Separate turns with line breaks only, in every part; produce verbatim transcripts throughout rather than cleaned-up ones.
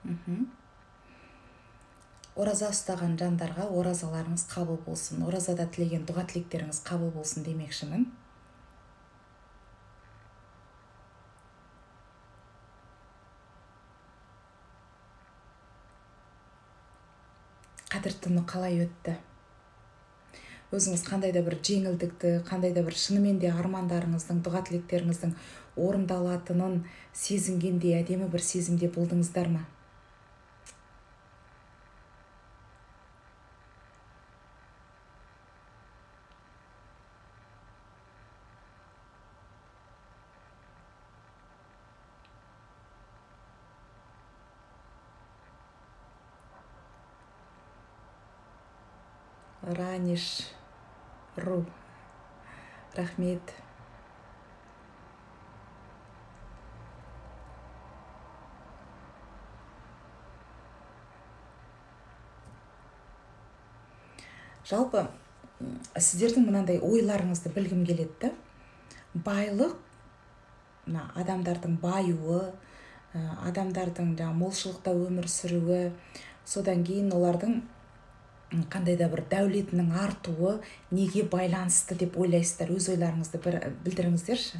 Ораза ұстаған жандарға оразаларыңыз қабыл болсын, оразада тілеген дұға тілектеріңіз қабыл болсын демекшімін. Қадір түні қалай өтті? Өзіңіз қандай да бір жеңілдікті, қандай да бір шынымен де армандарыңыздың, дұға тілектеріңіздің орындалатынын сезінгендей әдемі бір сезімде болдыңыздар ма? Раниш Ру, рахмет. Жалпы сіздердің мынандай ойларыңызды білгім келеді. Байлық, адамдардың баюы, адамдардың молшылықта өмір сүруі, содан кейін олардың қандай да бір дәулетінің артуы неге байланысты деп ойлайсыздар? Өз ойларыңызды білдіріңіздерші.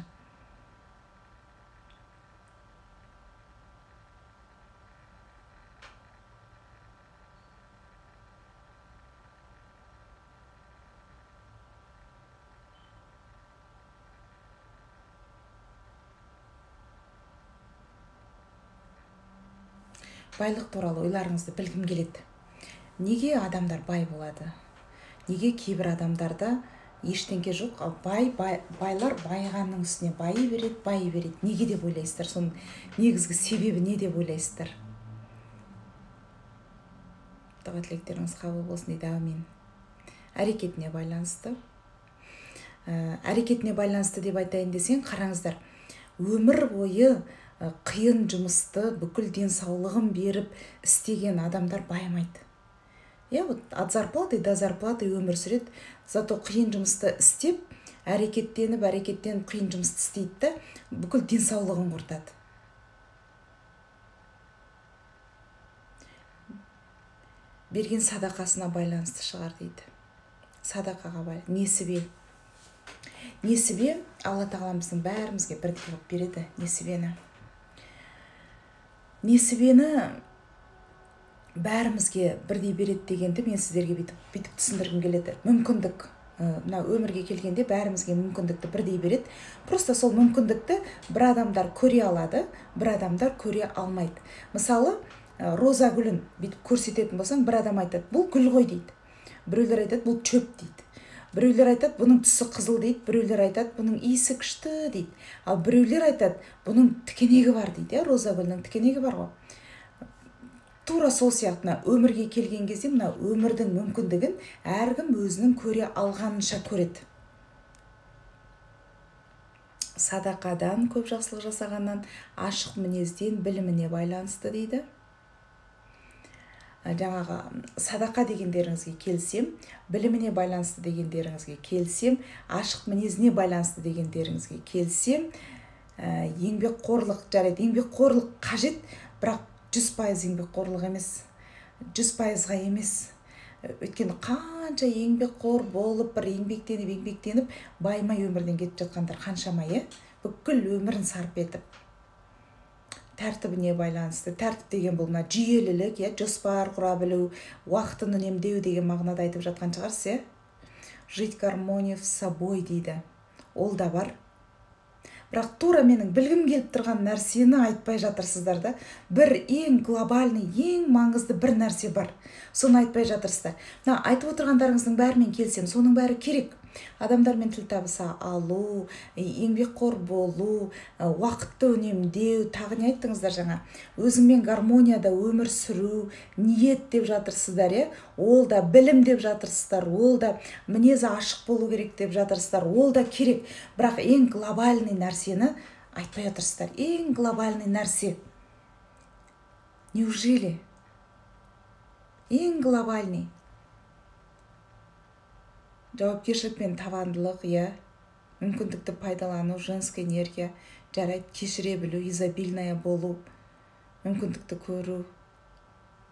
Байлық туралы ойларыңызды білгім келеді. Неге адамдар бай болады? Неге кейбір адамдарда ештеңке жоқ, ал бай, бай байлар байығанның үстіне байы береді, байы береді. Неге деп ойлайсыздар? Соның негізгі себебі не деп ойлайсыздар? Дұға тілектеріңіз қабыл болсын дейді. Әмин. Әрекетіне байланысты. Әрекетіне байланысты деп айтайын десең, қараңыздар. Өмір бойы қиын жұмысты бүкіл денсаулығын беріп істеген адамдар байымайды. Я вот от зарплаты до зарплаты өмір сүреді, зато қиын жұмысты істеп, әрекеттеніп, әрекеттеніп қиын жұмысты істейді да, бүкіл денсаулығын құртады. Берген садақасына байланысты шығар дейді. Садақаға байланысты. Несібе. Несібе Алла тағаламыздың бәрімізге бірдей қылып береді несібені. Несібені бәрімізге бірдей береді дегенді мен сіздерге бүйтіп түсіндіргім келеді. Мүмкіндік, мына өмірге келгенде бәрімізге мүмкіндікті бірдей береді. Просто сол мүмкіндікті бір адамдар көре алады, бір адамдар көре алмайды. Мысалы, роза гүлін бүйтіп көрсететін болсаң, бір адам айтады, бұл гүл ғой дейді. Біреулер айтады, бұл шөп дейді. Біреулер айтады, бұның түсі қызыл дейді. Біреулер айтады, бұның иісі күшті дейді. Ал біреулер айтады, бұның тікенегі бар дейді. Роза гүлінің тікенегі бар ғой. Тура сол сияқтына өмірге келген кезде мына өмірдің мүмкіндігін әркім өзінің көре алғанынша көреді. Садақадан, көп жақсылық жасағаннан, ашық мінезден біліміне байланысты дейді. Жаңағы садақа дегендеріңізге келсем, біліміне байланысты дегендеріңізге келсем, ашық мінезіне байланысты дегендеріңізге келсем, еңбекқорлық жарайды. Еңбекқорлық қажет, бірақ жүз пайыз еңбекқорлық емес, жүз пайызға емес. Өйткені қанша еңбекқор болып, бір еңбектеніп, еңбектеніп, байымай өмірден кетіп жатқандар қаншама, е? Бүкіл өмірін сарп етіп. Тәртібіне байланысты. Тәртіп деген бұл мына жүйелілік, жоспар құра білу, уақытын үнемдеу деген мағынада айтып жатқан шығарсыз, е? Жить гармония с собой дейді. Ол да бар. Бірақ тура менің білгім келіп тұрған нәрсені айтпай жатырсыздар да. Бір ең глобальный, ең маңызды бір нәрсе бар. Соны айтпай жатырсыздар. Мына айтып отырғандарыңыздың бәрімен келсем, соның бәрі керек. Адамдармен тіл табыса алу, еңбекқор болу, уақытты үнемдеу, тағы не айттыңыздар жаңа? Өзіңмен гармонияда өмір сүру, ниет деп жатырсыздар, е? Ол да білім деп жатырсыздар, ол да мінезі ашық болу керек деп жатырсыздар, ол да керек. Бірақ ең глобальный нәрсені айтпай отырсыздар. Ең глобальный нәрсе. Неужели? Ең глобальный. Жауапкершілік пен табандылық, я, мүмкіндікті пайдалану, женская энергия, жарайды, кешіре білу, изобильная болу, мүмкіндікті көру,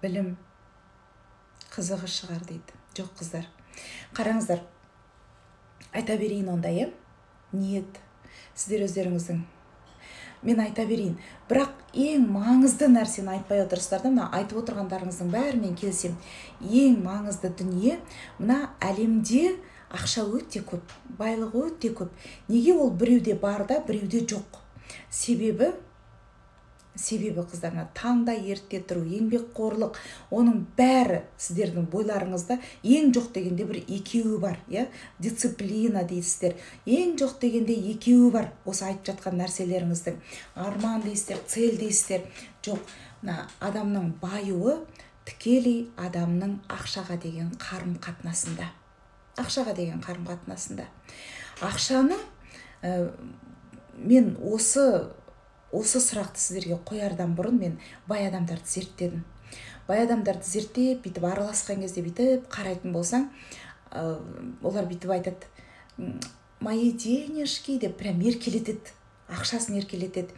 білім қызығы шығар дейді. Жоқ қыздар, қараңыздар, айта берейін онда, е ниет сіздер өздеріңіздің. Мен айта берейін, бірақ ең маңызды нәрсені айтпай отырсыздар да, мына айтып отырғандарыңыздың бәрімен келсем, ең маңызды дүние, мына әлемде ақша өте көп, байлығы өте көп. Неге ол біреуде бар да, біреуде жоқ? Себебі Себебі қыздарына таңда ерте тұру, еңбекқорлық, оның бәрі сіздердің бойларыңызда ең жоқ дегенде бір екеуі бар, иә? Дисциплина дейсіздер. Ең жоқ дегенде екеуі бар. Осы айтып жатқан нәрселеріңіздің арман дейсіздер, цель дейсіздер. Жоқ, мына адамның байуы тікелей адамның ақшаға деген қарым-қатынасында. Ақшаға деген қарым-қатынасында. Ақшаны ә, мен осы Осы сұрақты сіздерге қоярдан бұрын мен бай адамдарды зерттедім. Бай адамдарды зерттеп, бүйтіп араласқан кезде бүйтіп қарайтын болсаң, олар бүйтіп айтады, мои денежки деп прям еркелетеді, ақшасын еркелетеді.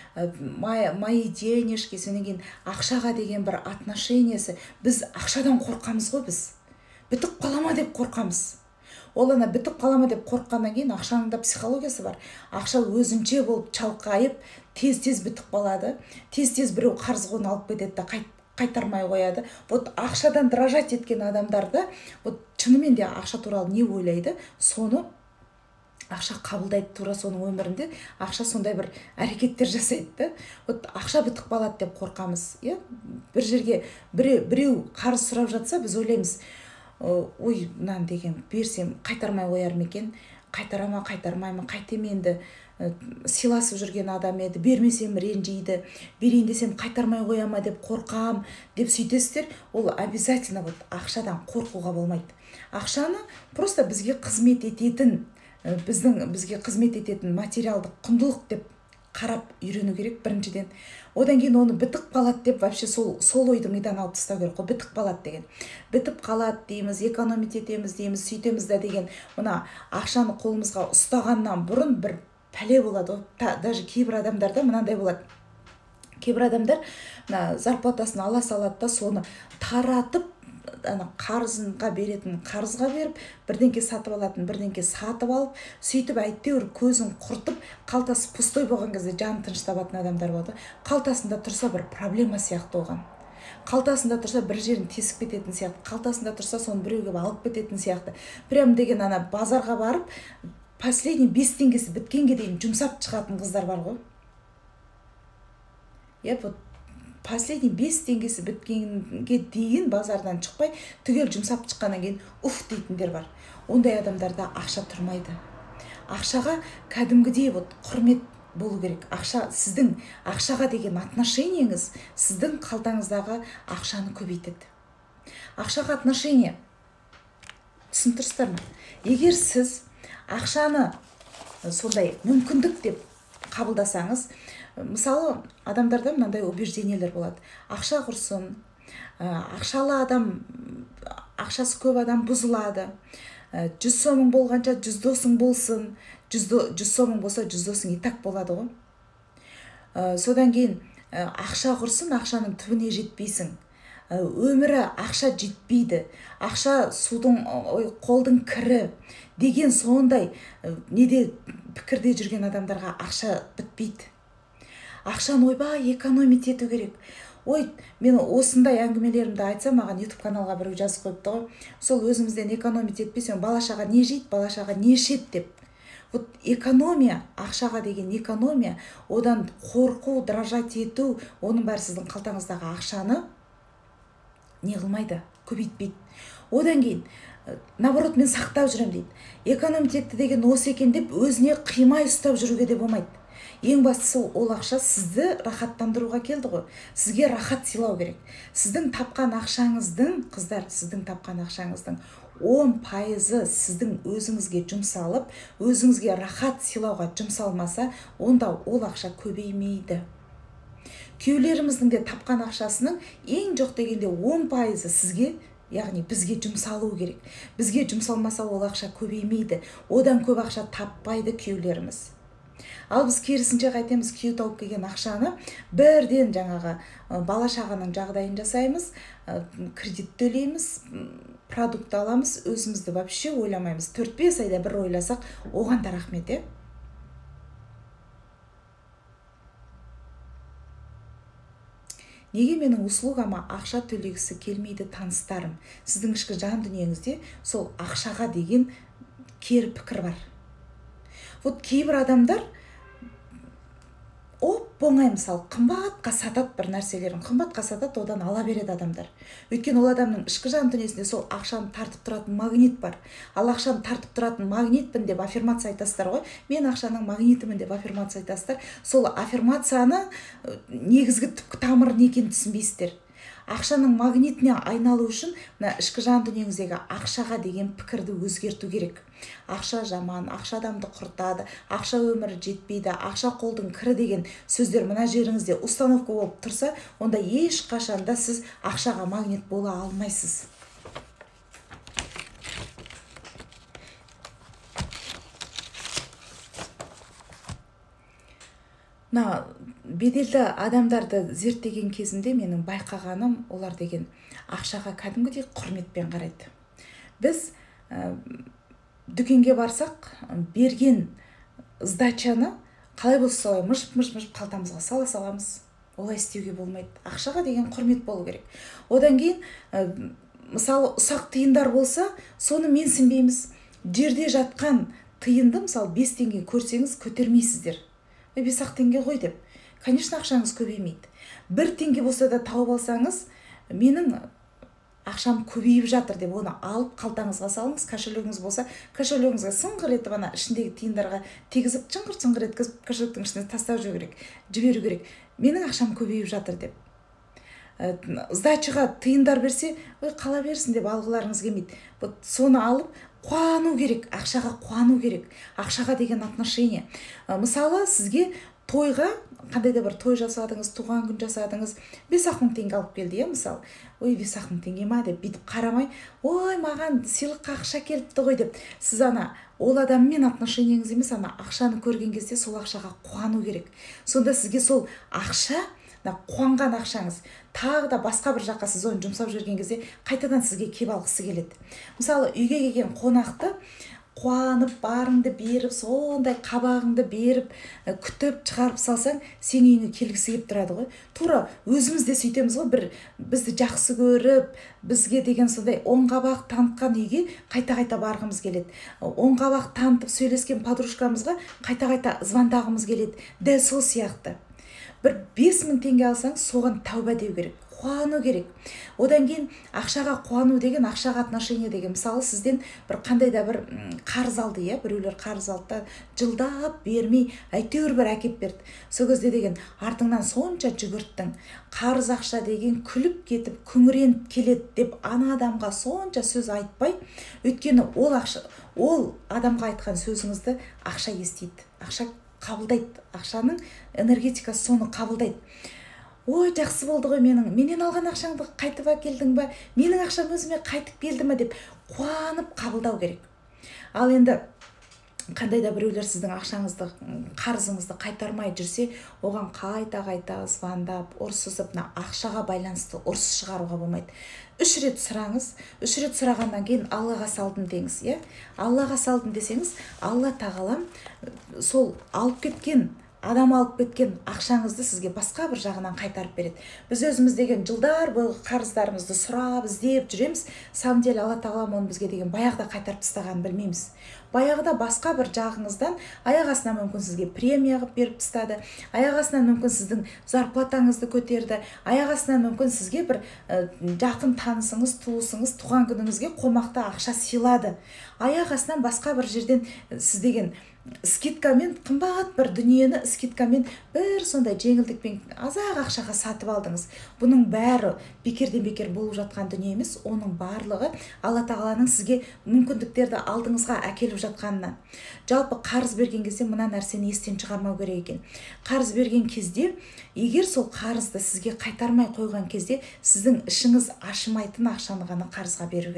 Мои денежки, содан кейін ақшаға деген бір отношениесі. Біз ақшадан қорқамыз ғой, біз. Бітіп қалама деп қорқамыз. Ол ана бітіп қалама деп қорыққаннан кейін ақшаның да психологиясы бар. Ақша өзінше болып чалқайып, тез-тез бітіп қалады. Тез-тез біреу қарызғын алып кетеді да қайтармай қояды. Вот ақшадан дрожать еткен адамдарда, вот шынымен де ақша туралы не ойлайды, соны ақша қабылдайды, тура соның өмірінде ақша сондай бір әрекеттер жасайды. Вот ақша бітіп қалады деп қорқамыз, иә? Бір жерге біреу, біреу қарыз сұрап жатса, біз ойлаймыз, ой, мынаны деген берсем қайтармай қояр ма екен, қайтарама, қайтармаймын, қайтем енді, сыйласып жүрген адам еді, бермесем ренжиді, берейін десем қайтармай қояма деп қорқам деп сөйтесіздер. Ол обязательно вот ақшадан қорқуға болмайды. Ақшаны просто бізге қызмет ететін, біздің бізге қызмет ететін материалдық құндылық деп қарап үйрену керек біріншіден. Одан кейін оны бітіп қалады деп вообще сол сол ойды мидан алып тастау керек қой, бітіп қалады деген. Бітіп қалады дейміз, экономить етеміз дейміз, сөйтеміз да деген. Мына ақшаны қолымызға ұстағаннан бұрын бір пәле болады. Даже кейбір адамдарда мынандай болады. Кейбір адамдар мына зарплатасын ала салады да, соны таратып, ана қарызға беретін қарызға беріп, бірдеңке сатып алатын, бірдеңке сатып алып, сөйтіп әйтеуір көзін құртып, қалтасы пустой болған кезде жаны тыныш табатын адамдар болады. Қалтасында тұрса бір проблема сияқты оған. Қалтасында тұрса бір жерін тесіп кететін сияқты, қалтасында тұрса соны біреуге алып кететін сияқты. Прям деген ана базарға барып, последний бес теңгесі біткенге дейін жұмсап шығатын қыздар бар ғой. Иә, вот последний бес теңгесі біткенге дейін базардан шықпай, түгел жұмсап шыққаннан кейін уф дейтіндер бар. Ондай адамдарда ақша тұрмайды. Ақшаға кәдімгідей вот құрмет болу керек. Ақша, сіздің ақшаға деген отношениеңіз сіздің қалтаңыздағы ақшаны көбейтеді. Ақшаға отношение, түсінтірсіздер ме? Егер сіз ақшаны сондай мүмкіндік деп қабылдасаңыз, мысалы, адамдарда мынандай убеждениелер болады. Ақша құрсын, ақшалы адам, ақшасы көп адам бұзылады. Жүз сомың болғанша жүз досың болсын, жүз сомың болса жүз досың и так болады ғой. Содан кейін ақша құрсын, ақшаның түбіне жетпейсің. Өмірі ақша жетпейді, ақша судың, қолдың кірі деген сондай неде пікірде жүрген адамдарға ақша бітпейді. Ақшаны ойбай экономить ету керек. Ой, мен осындай әңгімелерімді айтсам, маған YouTube каналға біреу жазып қойыпты ғой. Сол өзімізден экономить етпесең, балашаға не жейді, балашаға не ішеді деп. Вот экономия, ақшаға деген экономия, одан қорқу, дрожать ету, оның бәрі сіздің қалтаңыздағы ақшаны не қылмайды, көбейтпейді. Одан кейін, наоборот, мен сақтап жүрем дейді. Экономить етті деген осы екен деп, өзіне қимай ұстап жүруге де болмайды. Ең бастысы ол ақша сізді рахаттандыруға келді ғой. Сізге рахат сыйлау керек. Сіздің тапқан ақшаңыздың, қыздар, сіздің тапқан ақшаңыздың он пайызы сіздің өзіңізге жұмсалып, өзіңізге рахат сыйлауға жұмсалмаса, онда ол ақша көбеймейді. Күйеулеріміздің де тапқан ақшасының ең жоқ дегенде он пайызы сізге, яғни бізге жұмсалу керек. Бізге жұмсалмаса ол ақша көбеймейді. Одан көп ақша таппайды күйеулеріміз. Ал біз керісінше қайтеміз, күйеу тауып келген ақшаны бірден жаңағы бала шағаның жағдайын жасаймыз, кредит төлейміз, продукт аламыз, өзімізді вообще ойламаймыз. төрт бес айда бір ойласақ, оған да рахмет, е. Неге менің услугама ақша төлегісі келмейді таныстарым? Сіздің ішкі жан дүниеңізде сол ақшаға деген кері пікір бар. Вот кейбір адамдар оп оңай, мысалы қымбатқа сатады бір нәрселерін, қымбатқа сатады, одан ала береді адамдар. Өйткені ол адамның ішкі жан дүниесінде сол ақшаны тартып тұратын магнит бар. Ал ақшаны тартып тұратын магнитпін деп аффирмация айтасыздар ғой. Мен ақшаның магнитімін деп аффирмация айтасыздар. Сол аффирмацияны негізгі түпкі тамыры не екенін түсінбейсіздер. Ақшаның магнитіне айналу үшін мына ішкі жан дүниеңіздегі ақшаға деген пікірді өзгерту керек. Ақша жаман, ақша адамды құртады, ақша өмірі жетпейді, ақша қолдың кірі деген сөздер мына жеріңізде установка болып тұрса, онда еш қашанда сіз ақшаға магнит бола алмайсыз. На беделді адамдарды зерттеген кезімде менің байқағаным, олар деген ақшаға кәдімгідей құрметпен қарайды. Біз ә, дүкенге барсақ, берген сдачаны қалай болса солай мыжып-мыжып қалтамызға сала саламыз. Олай істеуге болмайды. Ақшаға деген құрмет болу керек. Одан кейін, ә, мысалы, ұсақ тиындар болса, соны менсінбейміз. Жерде жатқан тиынды, мысалы, бес теңге көрсеңіз, көтермейсіздер. бес ақ теңге ғой деп. Конечно, ақшаңыз көбеймейді. Бір теңге болса да тауып алсаңыз, менің ақшам көбейіп жатыр деп оны алып қалтаңызға салыңыз. Кошелегіңіз болса, кошелегіңізге сыңғыр етіп, ана ішіндегі тиындарға тегізіп, чыңғыр-чыңғыр еткізіп, кошелектің ішіне тастап жіберу керек, жіберу керек. Менің ақшам көбейіп жатыр деп. Сдачаға тиындар берсе, ой, қала берсін деп алғыларыңыз келмейді. Вот соны алып қуану керек, ақшаға қуану керек. Ақшаға деген отношение. Мысалы, сізге тойға, қандай да бір той жасадыңыз, туған күн жасадыңыз, бес ақ мың теңге алып келді, мысалы. Ой, бес ақ мың теңге ма деп бүйтіп қарамай, ой, маған сыйлыққа ақша келіпті ғой деп. Сіз ана ол адаммен отношениеңіз емес, ана ақшаны көрген кезде сол ақшаға қуану керек. Сонда сізге сол ақша, қуанған ақшаңыз тағы да басқа бір жаққа сіз оны жұмсап жүрген кезде қайтадан сізге кеп алғысы келеді. Мысалы, үйге келген қонақты қуанып, барыңды беріп, сондай қабағыңды беріп, күтіп шығарып салсаң, сен үйіңе келгісі келіп тұрады ғой. Тура өзіміз де сөйтеміз ғой, бір бізді жақсы көріп, бізге деген сондай оң қабақ танытқан үйге қайта-қайта барғымыз келеді. Оң қабақ танытып сөйлескен подружкамызға қайта-қайта звондағымыз келеді. Дәл сол сияқты. Бір бес мың теңге алсаң, соған тәуба деу керек, қуану керек. Одан кейін ақшаға қуану деген, ақшаға отношение деген. Мысалы, сізден бір қандай да бір қарыз алды, е, біреулер қарыз алды, жылдап бермей, әйтеуір бір әкеп берді. Сол кезде деген артыңнан сонша жүгірттің, қарыз ақша деген күліп кетіп, күңіреніп келеді деп ана адамға сонша сөз айтпай, өйткені ол ақша, ол адамға айтқан сөзіңізді ақша естиді. Ақша қабылдайды, ақшаның энергетикасы соны қабылдайды. Ой, жақсы болды ғой менің, менен алған ақшаңды қайтып әкелдің ба, менің ақшам өзіме қайтып келді ме деп қуанып қабылдау керек. Ал енді қандай да біреулер сіздің ақшаңызды, қарызыңызды қайтармай жүрсе, оған қайта-қайта звондап, ұрсысып, ақшаға байланысты ұрыс шығаруға болмайды. Үш рет сұраңыз, үш рет сұрағаннан кейін Аллаға салдым деңіз, е? Аллаға салдым десеңіз, Алла тағалам сол алып кеткен, адам алып кеткен ақшаңызды сізге басқа бір жағынан қайтарып береді. Біз өзіміз деген жылдар бойғы қарыздарымызды сұрап, іздеп жүреміз. Самом деле Алла тағалам оны бізге деген баяғыда қайтарып тастағанын білмейміз. Баяғыда басқа бір жағыңыздан аяқ астынан мүмкін сізге премия қылып беріп тастады, аяқ астынан мүмкін сіздің зарплатаңызды көтерді, аяқ астынан мүмкін сізге бір жақын танысыңыз, туысыңыз туған күніңізге қомақты ақша сыйлады. Аяқ астынан басқа бір жерден сіз деген скидкамен, қымбат бір дүниені скидкамен бір сондай жеңілдікпен азақ ақшаға сатып алдыңыз. Бұның бәрі бекерден бекер болып жатқан дүние емес, оның барлығы Алла тағаланың сізге мүмкіндіктерді алдыңызға әкеліп жатқанынан. Жалпы қарыз берген кезде мына нәрсені естен шығармау керек екен. Қарыз берген кезде, егер сол қарызды сізге қайтармай қойған кезде, сіздің ішіңіз ашымайтын ақшаны ғана қарызға беру керек.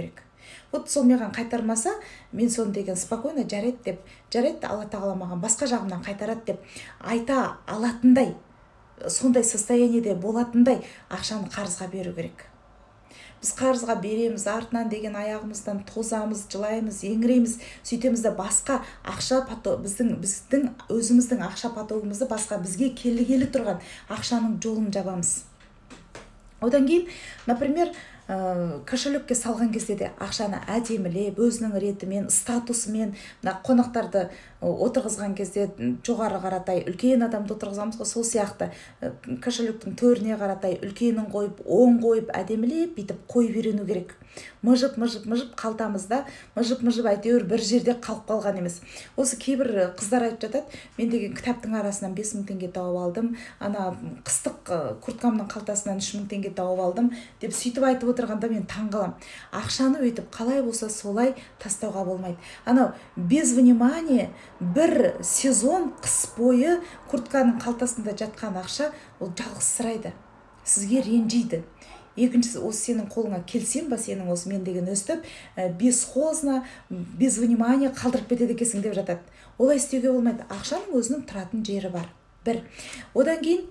Вот сол маған қайтармаса, мен соны деген спокойно жарайды деп, жарайды Алла тағала маған басқа жағымнан қайтарады деп айта алатындай, сондай состояниеде болатындай ақшаны қарызға беру керек. Біз қарызға береміз, артынан деген аяғымыздан тозамыз, жылаймыз, еңірейміз, сөйтеміз де басқа ақша поток, біздің біздің өзіміздің ақша потогымызды басқа бізге келгелі тұрған ақшаның жолын жабамыз. Одан кейін, например, кошелекке салған кезде де ақшаны әдемілеп, өзінің ретімен, статусымен, қонақтарды отырғызған кезде жоғары қаратай үлкен адамды отырғызамыз ғой, сол сияқты кошелектің төріне қаратай үлкенін қойып, оң қойып, әдемілеп бүйтіп қойып үйрену керек. Мыжып, мыжып, мыжып қалтамызда, мыжып, мыжып әйтеуір бір жерде қалып қалған емес. Осы кейбір қыздар айтып жатады, мен деген кітаптың арасынан бес мың теңге тауып алдым, ана қыстық курткамның қалтасынан үш мың теңге тауып алдым деп сөйтіп айтып отырғанда мен таң қалам. Ақшаны өйтіп қалай болса солай тастауға болмайды. Анау без внимания бір сезон қыс бойы куртканың қалтасында жатқан ақша ол жалғызсырайды, сізге ренжиді. Екіншісі, осы сенің қолыңа келсем ба, сенің осы мен деген өстіп, бесхозно, без внимания қалдырып кетеді екенсің деп жатады. Олай істеуге болмайды. Ақшаның өзінің тұратын жері бар. Бір. Одан кейін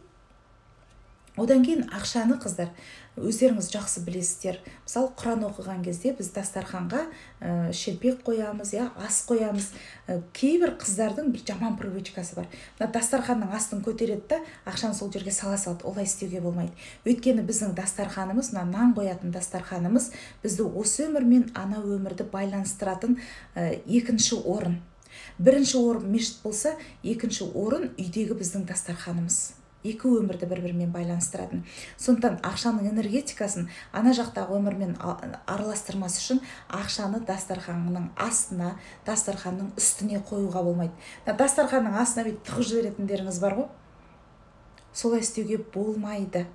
Одан кейін ақшаны қыздар өздеріңіз жақсы білесіздер. Мысалы, Құран оқыған кезде біз дастарханға ә, шелпек қоямыз, я, ас қоямыз. Ә, кейбір қыздардың бір жаман привычкасы бар. Дастарханның астын көтереді да, ақшаны сол жерге сала салады. Олай істеуге болмайды. Өйткені біздің дастарханымыз, нан қоятын дастарханымыз бізді осы өмір мен ана өмірді байланыстыратын ә, екінші орын. Бірінші орын мешіт болса, екінші орын үйдегі біздің дастарханымыз. Екі өмірді бір-бірімен байланыстыратын. Сондықтан ақшаның энергетикасын ана жақтағы өмірмен араластырмас үшін ақшаны дастарханның астына, дастарханның үстіне қоюға болмайды. Дастарханның астына бүйтіп тығып жіберетіндеріңіз бар ғой? Солай істеуге болмайды.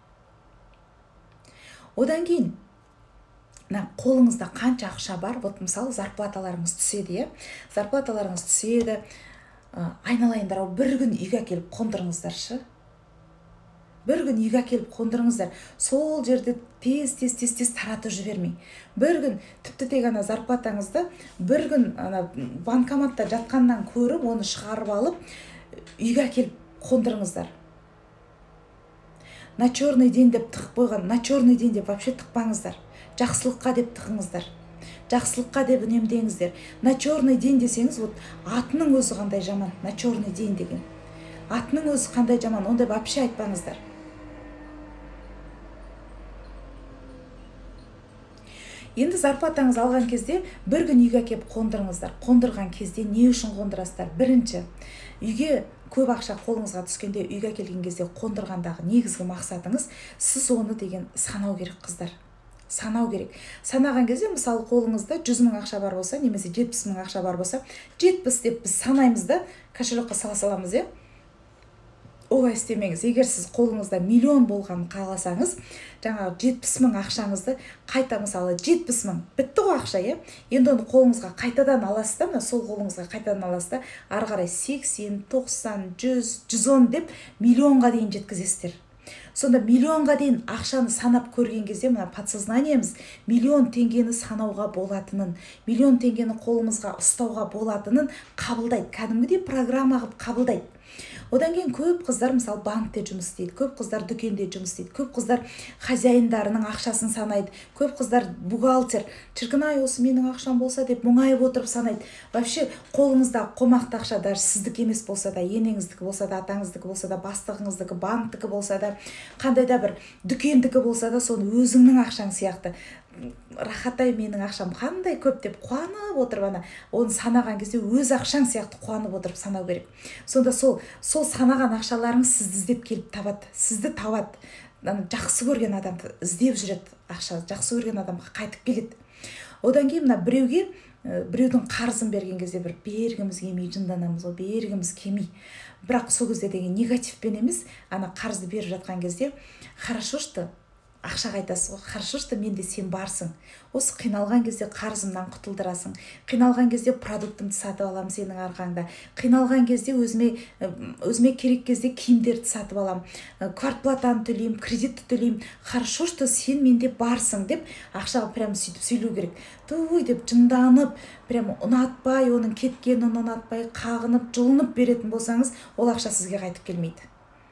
Одан кейін қолыңызда қанша ақша бар, вот мысалы зарплаталарыңыз түседі, зарплаталарыңыз түседі, айналайындар, бір күн үйге келіп қондырыңыздаршы. Бір күн үйге келіп қондырыңыздар. Сол жерде тез тез тез тез таратып жібермей. Бір күн тіпті тек ана зарплатаңызды бір күн ана банкоматта жатқаннан көріп, оны шығарып алып, үйге келіп қондырыңыздар. На черный день деп тығып қойған, на черный день деп вообще тықпаңыздар. Жақсылыққа деп тығыңыздар. Жақсылыққа деп үнемдеңіздер. На черный день десеңіз, вот атының өзі қандай жаман, на черный день деген. Атының өзі қандай жаман, онда вообще айтпаңыздар. Енді зарплатаңыз алған кезде бір күн үйге кеп қондырыңыздар. Қондырған кезде не үшін қондырасыздар? Бірінші, үйге көп ақша қолыңызға түскенде, үйге келген кезде қондырғандағы негізгі мақсатыңыз, сіз оны деген санау керек қыздар. Санау керек. Санаған кезде, мысалы, қолыңызда жүз мың ақша бар болса, немесе жетпіс мың ақша бар болса, жетпіс деп біз санаймыз да, кошелекқа сала саламыз, е? Олай істемеңіз. Егер сіз қолыңызда миллион болғанын қаласаңыз, жаңағы жетпіс мың ақшаңызды қайта, мысалы, жетпіс мың бітті ғой ақша, е? Енді оны қолыңызға қайтадан аласыз да, сол қолыңызға қайтадан аласыз да, ары қарай сексен, тоқсан, жүз, жүз он деп миллионға дейін жеткізесіздер. Сонда миллионға дейін ақшаны санап көрген кезде, мына подсознаниеміз миллион теңгені санауға болатынын, миллион теңгені қолымызға ұстауға болатынын қабылдайды. Кәдімгідей программа қылып қабылдайды. Одан кейін көп қыздар, мысалы, банкте жұмыс істейді, көп қыздар дүкенде жұмыс істейді, көп қыздар хозяиндарының ақшасын санайды, көп қыздар бухгалтер, шіркін-ай, осы менің ақшам болса деп мұңайып отырып санайды. Вообще, қолыңызда қомақты ақша, даже сіздікі емес болса да, енеңіздікі болса да, атаңыздікі болса да, бастығыңыздікі, банктікі болса да, қандай да бір дүкендікі болса да, соны өзіңнің ақшаң сияқты. Рахатай, менің ақшам қандай көп деп қуанып отырып, ана оны санаған кезде өз ақшаң сияқты қуанып отырып санау керек. Сонда сол сол санаған ақшаларыңыз сізді іздеп келіп табады, сізді табады. Жақсы көрген адамды іздеп жүреді ақша, жақсы көрген адамға қайтып келеді. Одан кейін мына біреуге, біреудің қарызын берген кезде бір бергіміз келмей жынданамыз, ол бергіміз келмей. Бірақ сол кезде деген негативпен емес, ана қарызды беріп жатқан кезде, хорошо, что ақшаға айтасыз ғой, хорошо, что менде сен барсың. Осы қиналған кезде қарызымнан құтылдырасың. Қиналған кезде продуктымды сатып аламын сенің арқаңда. Қиналған кезде өзіме өзіме керек кезде киімдерді сатып аламын. Квартплатаны төлеймін, кредитті төлеймін. Хорошо, что сен менде барсың деп ақшаға прям сөйтіп сөйлеу керек. Туй деп жынданып, прям ұнатпай, оның кеткенін ұнатпай, қағынып, жұлынып беретін болсаңыз, ол ақша сізге қайтып келмейді.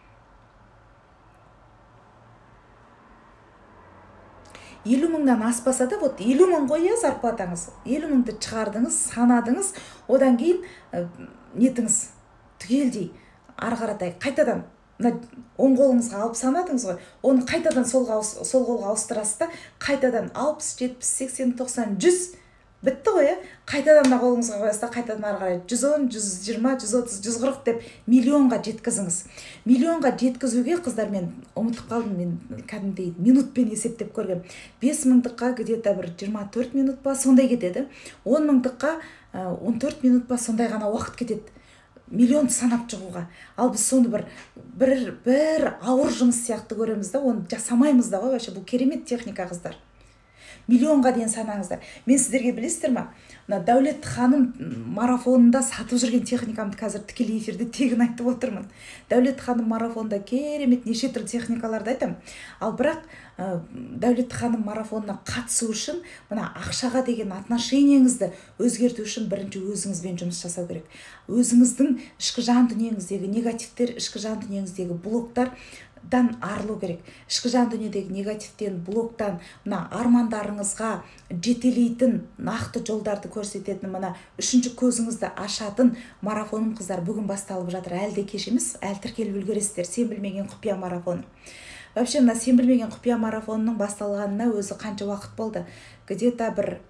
елу мыңнан аспаса да, вот елу мың ғой зарплатаңыз. елу мыңды шығардыңыз, санадыңыз, одан кейін нетіңіз түгелдей ары қаратай қайтадан оң қолыңызға алып санадыңыз ғой, оны қайтадан сол қолға ауыстырасыз да, қайтадан алпыс, жетпіс, сексен, тоқсан, жүз бітті ғой, қайтадан да қолыңызға қоясыз да, қайтадан ары қарай жүз он, жүз жиырма, жүз отыз, жүз қырық деп миллионға жеткізіңіз. Миллионға жеткізуге, қыздар, мен ұмытып қалдым, мен кәдімгідей минутпен есептеп көргем. бес мыңдыққа где-то бір жиырма төрт минут па сондай кетеді. он мыңдыққа он төрт минут па сондай ғана уақыт кетеді. Миллионды санап шығуға. Ал біз соны бір бір бір ауыр жұмыс сияқты көреміз да, оны жасамаймыз да ғой. Вообще бұл керемет техника, қыздар. Миллионға дейін санаңыздар. Мен сіздерге білесіздер ма? Дәулет ханым марафонында сатып жүрген техникамды қазір тікелей эфирде тегін айтып отырмын. Дәулет ханым марафонында керемет неше түрлі техникаларды айтам. Ал бірақ Дәулет ханым марафонына қатысу үшін, мына ақшаға деген отношениеңізді өзгерту үшін бірінші өзіңізбен жұмыс жасау керек. Өзіңіздің ішкі жан дүниеңіздегі негативтер, ішкі жан дүниеңіздегі блоктар дан арылу керек. Ішкі жан дүниедегі негативтен, блоктан, мына армандарыңызға жетелейтін нақты жолдарды көрсететін, мына үшінші көзіңізді ашатын марафоным, қыздар, бүгін басталып жатыр. Әлі де кеш емес, әлі тіркеліп үлгересіздер. Сен білмеген құпия марафоны. Вообще, мына сен білмеген құпия марафонының басталғанына өзі қанша уақыт болды? Где-то бір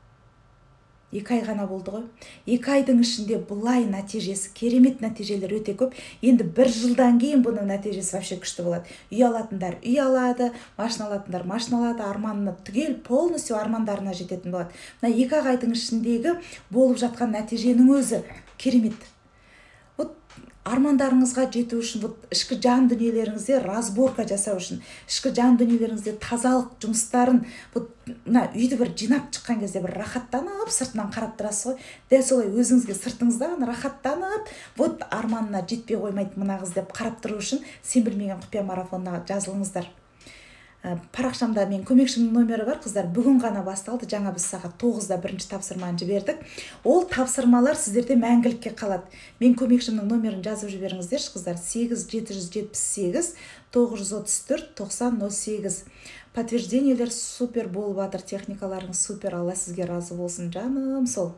екі ай ғана болды ғой. Екі айдың ішінде бұлай нәтижесі, керемет нәтижелер өте көп. Енді бір жылдан кейін бұның нәтижесі вообще күшті болады. Үй алатындар үй алады, машина алатындар машина алады, арманына түгел полностью армандарына жететін болады. Мына екі айдың ішіндегі болып жатқан нәтиженің өзі керемет. Вот армандарыңызға жету үшін, вот ішкі жан дүниелеріңізде разборка жасау үшін, ішкі жан дүниелеріңізде тазалық жұмыстарын, вот мына үйді бір жинап шыққан кезде бір рахаттанып, сыртынан қарап тұрасыз ғой. Дәл солай өзіңізге сыртыңызда рахаттанып, вот арманына жетпей қоймайды мына қыз деп қарап тұру үшін сен білмеген құпия марафонына жазылыңыздар. Парақшамда мен көмекшімнің номері бар, қыздар. Бүгін ғана басталды. Жаңа біз сағат тоғызда бірінші тапсырманы жібердік. Ол тапсырмалар сіздерде мәңгілікке қалады. Мен көмекшімнің номерін жазып жіберіңіздерші, қыздар. сегіз жеті жүз жетпіс сегіз тоғыз жүз отыз төрт тоқсан нөл сегіз. Подтверждениелер супер болып жатыр, техникаларыңыз супер. Алла сізге разы болсын, жаным. Сол.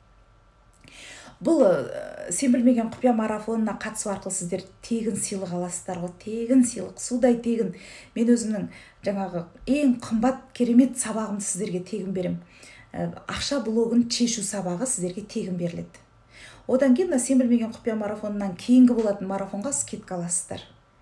Бұл сен білмеген құпия марафонына қатысу арқылы сіздер тегін сыйлық аласыздар ғой, тегін сыйлық, судай тегін. Мен өзімнің жаңағы ең қымбат керемет сабағымды сіздерге тегін берем. Ақша блогын шешу сабағы сіздерге тегін беріледі. Одан кейін сен білмеген құпия марафонынан кейінгі болатын марафонға скидка аласыздар.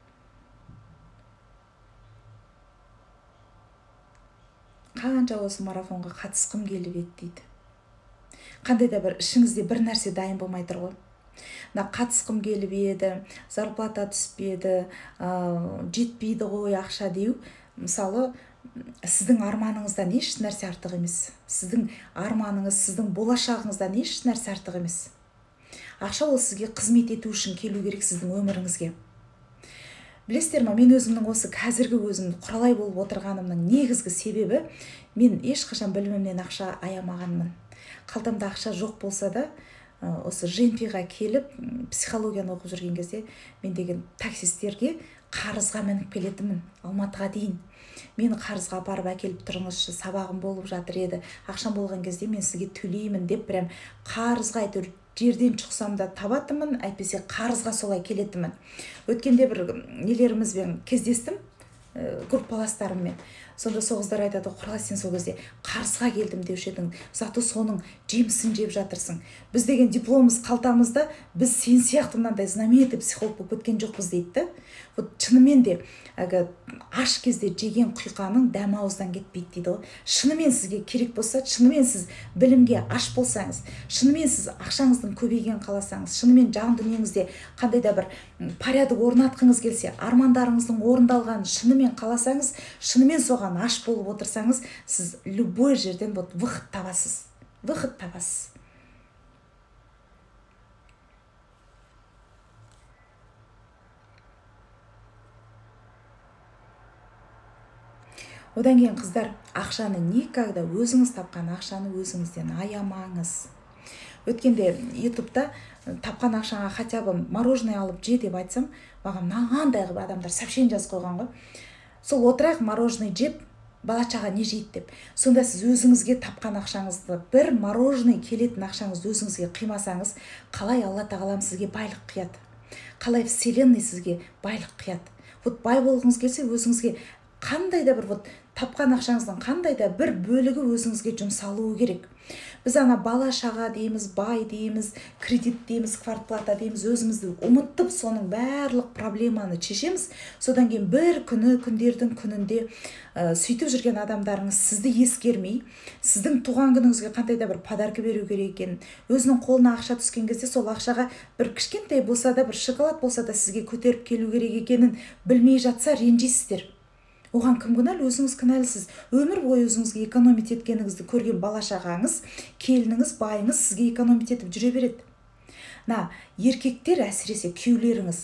Қанша осы марафонға қатысқым келіп еді дейді. Қандай да бір ішіңізде бір нәрсе дайын болмай тұр ғой. Қатысқым келіп еді, зарплата түспеді, жетпейді ғой ақша деу. Мысалы, сіздің арманыңыздан еш нәрсе артық емес. Сіздің арманыңыз, сіздің болашағыңыздан еш нәрсе артық емес. Ақша ол сізге қызмет ету үшін келу керек сіздің өміріңізге. Білесіздер ма, мен өзімнің осы қазіргі өзімді құралай болып отырғанымның негізгі себебі, мен ешқашан білімімнен ақша аямағанмын. Қалтамда ақша жоқ болса да, осы жемпиға келіп, психологияны оқып жүрген кезде, мен деген таксистерге қарызға мініп келетімін, Алматыға дейін. Мені қарызға апарып әкеліп тұрыңызшы, сабағым болып жатыр еді. Ақшам болған кезде мен сізге төлеймін деп, прям қарызға айтыр, жерден шықсам да табатымын, әйтпесе қарызға солай келетімін. Өткенде бір нелерімізбен кездестім, группаластарыммен. Сонда соғыздар айтады, құрала сен сол кезде қарызға келдім деуші едің, зато соның жемісін жеп жатырсың. Біз деген дипломымыз қалтамызда, біз сен сияқты мынандай знаменитый психолог болып кеткен жоқпыз дейді. Вот шынымен де аш кезде жеген құйқаның дәмі ауыздан кетпейді дейді ғой. Шынымен сізге керек болса, шынымен сіз білімге аш болсаңыз, шынымен сіз ақшаңыздың көбейген қаласаңыз, шынымен жан дүниеңізде қандай да бір порядок орнатқыңыз келсе, армандарыңыздың орындалғанын шынымен шынымен қаласаңыз, шынымен соған аш болып отырсаңыз, сіз любой жерден вот выход табасыз. Выход табасыз. Одан кейін қыздар, ақшаны никогда өзіңіз тапқан ақшаны өзіңізден аямаңыз. Өткенде ютубта тапқан ақшаңа хотя бы мороженое алып же деп айтсам, маған мынандай адамдар сообщение жазып қойған ғой. Сол отырайық мороженое жеп, бала-шаға не жейді деп. Сонда сіз өзіңізге тапқан ақшаңызды, бір мороженое келетін ақшаңызды өзіңізге қимасаңыз, қалай Алла тағалам сізге байлық қияды? Қалай вселенная сізге байлық қияды? Вот бай болғыңыз келсе, өзіңізге қандай да бір вот тапқан ақшаңыздың қандай да бір бөлігі өзіңізге жұмсалуы керек. Біз ана бала-шаға дейміз, бай дейміз, кредит дейміз, квартплата дейміз, өзімізді ұмытып соның барлық проблеманы шешеміз. Содан кейін бір күні, күндердің күнінде ә, сөйтіп жүрген адамдарыңыз сізді ескермей, сіздің туған күніңізге қандай да бір подарка беру керек екенін, өзінің қолына ақша түскен кезде сол ақшаға бір кішкентай болса да, бір шоколад болса да сізге көтеріп келу керек екенін білмей жатса, ренжисіздер. Оған кім кінәлі? Өзіңіз кінәлісіз. Өмір бойы өзіңізге экономить еткеніңізді көрген бала-шағаңыз, келініңіз, байыңыз сізге экономить етіп жүре береді. На, еркектер әсіресе күйеулеріңіз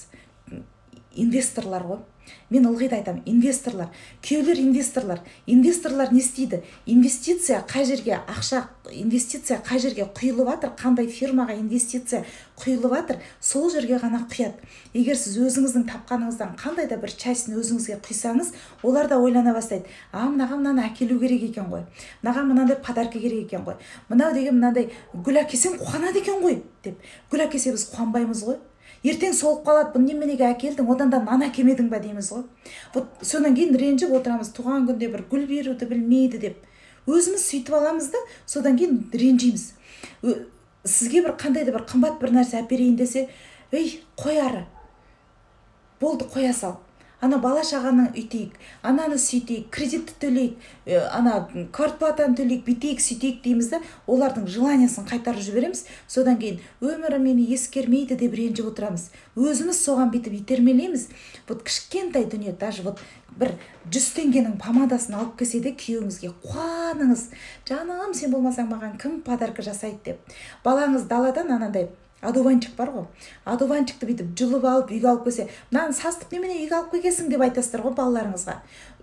инвесторлар ғой. Мен ылғи да айтамын, инвесторлар, күйеулер инвесторлар. Инвесторлар не істейді? Инвестиция қай жерге ақша, инвестиция қай жерге құйылып жатыр, қандай фирмаға инвестиция құйылып жатыр, сол жерге ғана құяды. Егер сіз өзіңіздің тапқаныңыздан қандай да бір частьін өзіңізге құйсаңыз, олар да ойлана бастайды. А, мынаған мынаны әкелу керек екен ғой. Мынаған мынандай подарка керек екен ғой. Мынау деген мынандай гүл әкелсең қуанады екен ғой деп. Гүл әкелсе біз қуанбаймыз ғой. Ертең солып қалады, бұл неменеге әкелдің, одан да нан әкелмедің ба дейміз ғой. Вот содан кейін ренжіп отырамыз, туған күнде бір гүл беруді білмейді деп. Өзіміз сөйтіп аламыз да, содан кейін ренжиміз. Сізге бір қандай да бір қымбат бір нәрсе әперейін десе, ей, қой ары. Болды, қоя сал. Ана бала-шағаны үйтейік, ананы сөйтейік, кредитті төлейік, ана квартплатаны төлейік, бүйтейік, сөйтейік дейміз да, олардың желаниясын қайтарып жібереміз. Содан кейін өмірі мені ескермейді деп ренжіп отырамыз. Өзіміз соған бүйтіп итермелейміз. Вот кішкентай дүние, даже вот бір жүз теңгенің помадасын алып келсе де күйеуіңізге қуаныңыз. Жаным, сен болмасаң маған кім подарка жасайды деп. Балаңыз даладан анандай адуванчик бар ғой. Адуванчикті бүйтіп жұлып алып, үйге алып келсе, мынаны састық немене үйге алып келгесің деп айтасыздар ғой балаларыңызға.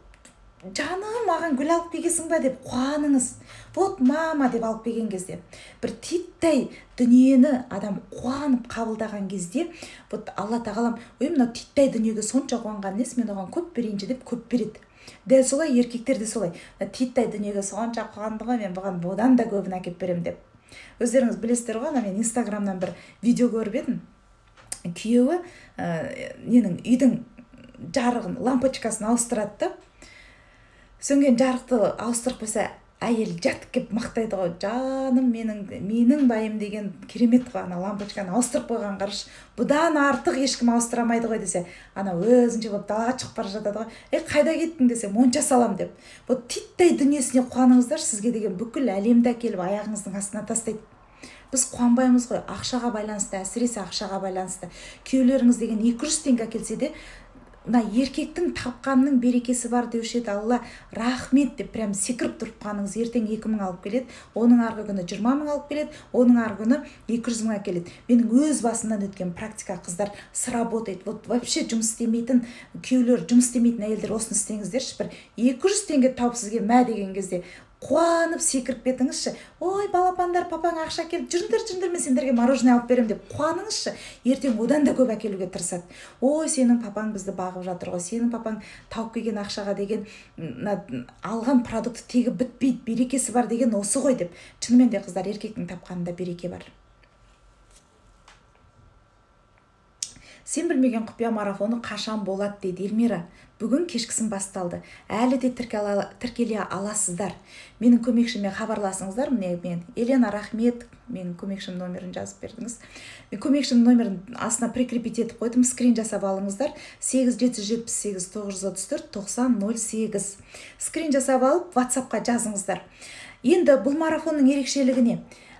Жаным, маған гүл алып келгесің ба деп қуаныңыз. Вот мама деп алып келген кезде, бір титтей дүниені адам қуанып қабылдаған кезде, вот Алла тағалам, ой, мынау титтей дүниеге сонша қуанған несі, мен оған көп берейінші деп көп береді. Дәл солай еркектер де солай. Титтей дүниеге сонша қуанды ғой, мен бұған бұдан да көбін әкеп берем деп. Өздеріңіз білесіздер ғой, мен инстаграмнан бір видео көріп едім. Күйеуі ненің үйдің жарығын, лампочкасын ауыстырады. Сөнген жарықты ауыстырып қойса, әйел жатып кеп мақтайды ғой. Жаным, менің менің байым деген керемет қой, ана лампочканы ауыстырып қойған қарыш. Бұдан артық ешкім ауыстырамайды ғой десе, ана өзінше болып далаға шығып бара жатады ғой. Ей, қайда кеттің десе, монша салам деп. Бұл титтей дүниесіне қуаныңыздар, сізге деген бүкіл әлемді әкеліп аяғыңыздың астына тастайды. Біз қуанбаймыз ғой, ақшаға байланысты, әсіресе ақшаға байланысты. Күйеулеріңіз деген екі жүз теңге әкелсе де, мына еркектің тапқанның берекесі бар деуші еді, Алла рахмет деп прям секіріп тұрып қаныңыз, ертең екі мың алып келеді, оның арғы күні жиырма мың алып келеді, оның арғы күні екі жүз мың әкеледі. Менің өз басымнан өткен практика, қыздар, сработает. Вот вообще жұмыс істемейтін күйеулер, жұмыс істемейтін әйелдер осыны істеңіздерші, бір екі жүз теңге тауып сізге мә деген кезде қуанып секіріп кетіңізші. Ой, балапандар, папаң ақша келіп, жүріңдер, жүріңдер, мен сендерге мороженое алып берем деп қуаныңызшы. Ертең одан да көп әкелуге тырысады. Ой, сенің папаң бізді бағып жатыр ғой, сенің папаң тауып келген ақшаға деген алған продукты тегі бітпейді, берекесі бар деген осы ғой деп. Шынымен де қыздар, еркектің тапқанында береке бар. Сен білмеген құпия марафоны қашан болады дейді Эльмира. Бүгін кешкісін басталды. Әлі де тіркеле аласыздар. Менің көмекшіме хабарласыңыздар. Міне мен Елена, рахмет, менің көмекшім номерін жазып бердіңіз. Мен көмекшім номерін астына прикрепить етіп қойдым. Скрин жасап алыңыздар. сегіз жеті жүз жетпіс сегіз тоғыз жүз отыз төрт тоқсан нөл сегіз. Скрин жасап алып WhatsAppқа жазыңыздар. Енді бұл марафонның ерекшелігі не?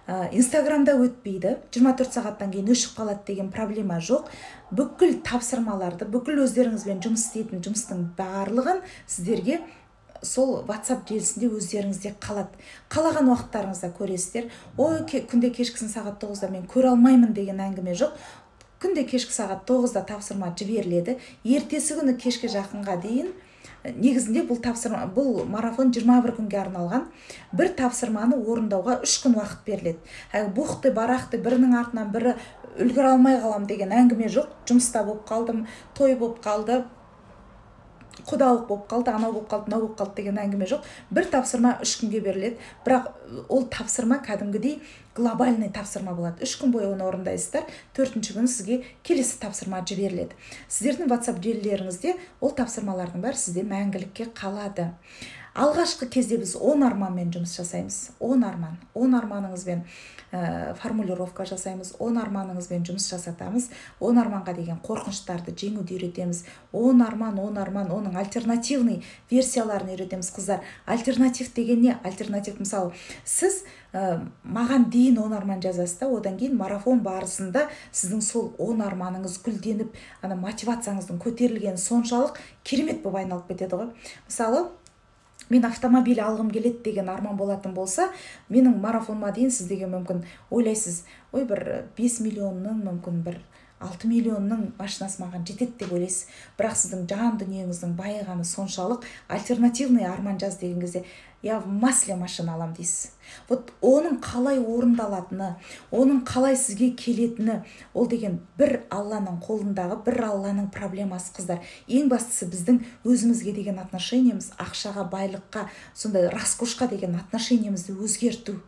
Инстаграмда өтпейді, жиырма төрт сағаттан кейін өшіп қалады деген проблема жоқ. Бүкіл тапсырмаларды, бүкіл өздеріңізбен жұмыс істейтін жұмыстың барлығын сіздерге сол WhatsApp желісінде өздеріңізде қалады. Қалаған уақыттарыңызда көресіздер. Ой, күнде кешкісін сағат тоғызда мен көре алмаймын деген әңгіме жоқ. Күнде кешкі сағат тоғызда тапсырма жіберіледі. Ертесі күні кешке жақынға дейін негізінде бұл тапсырма, бұл марафон жиырма бір күнге арналған. Бір тапсырманы орындауға үш күн уақыт беріледі. Бұқты, барақты, бірінің артынан бірі үлгере алмай қалам деген әңгіме жоқ. Жұмыста болып қалдым, той болып қалды, құдалық болып қалды, анау болып қалды, мынау болып қалды деген әңгіме жоқ. Бір тапсырма үш күнге беріледі. Бірақ ол тапсырма кәдімгідей глобальный тапсырма болады. Үш күн бойы оны орындайсыздар. Төртінші күні сізге келесі тапсырма жіберіледі. Сіздердің WhatsApp желілеріңізде ол тапсырмалардың бәрі сізде мәңгілікке қалады. Алғашқы кезде біз он арманмен жұмыс жасаймыз. он арман. он арманыңызбен ә, формулировка жасаймыз. он арманыңызбен жұмыс жасатамыз. он арманға деген қорқыныштарды жеңуді үйретеміз. он арман, он арман, оның альтернативный версияларын үйретеміз, қыздар. Альтернатив деген не? Альтернатив, мысалы, сіз ә, маған дейін он арман жазасыз да, одан кейін марафон барысында сіздің сол он арманыңыз гүлденіп, ана мотивацияңыздың көтерілгені соншалық керемет болып айналып кетеді ғой. Мысалы, мен автомобиль алғым келеді деген арман болатын болса, менің марафоныма дейін сіз деген мүмкін ойлайсыз, ой, бір бес миллионның, мүмкін бір алты миллионның машинасы маған жетеді деп ойлайсыз. Бірақ сіздің жан дүниеңіздің байығаны соншалық, альтернативный арман жаз деген кезде, я в масле машина алам дейсіз. Вот оның қалай орындалатыны, оның қалай сізге келетіні, ол деген бір Алланың қолындағы, бір Алланың проблемасы, қыздар. Ең бастысы біздің өзімізге деген отношениеміз, ақшаға, байлыққа, сондай раскошқа деген отношениемізді өзгерту.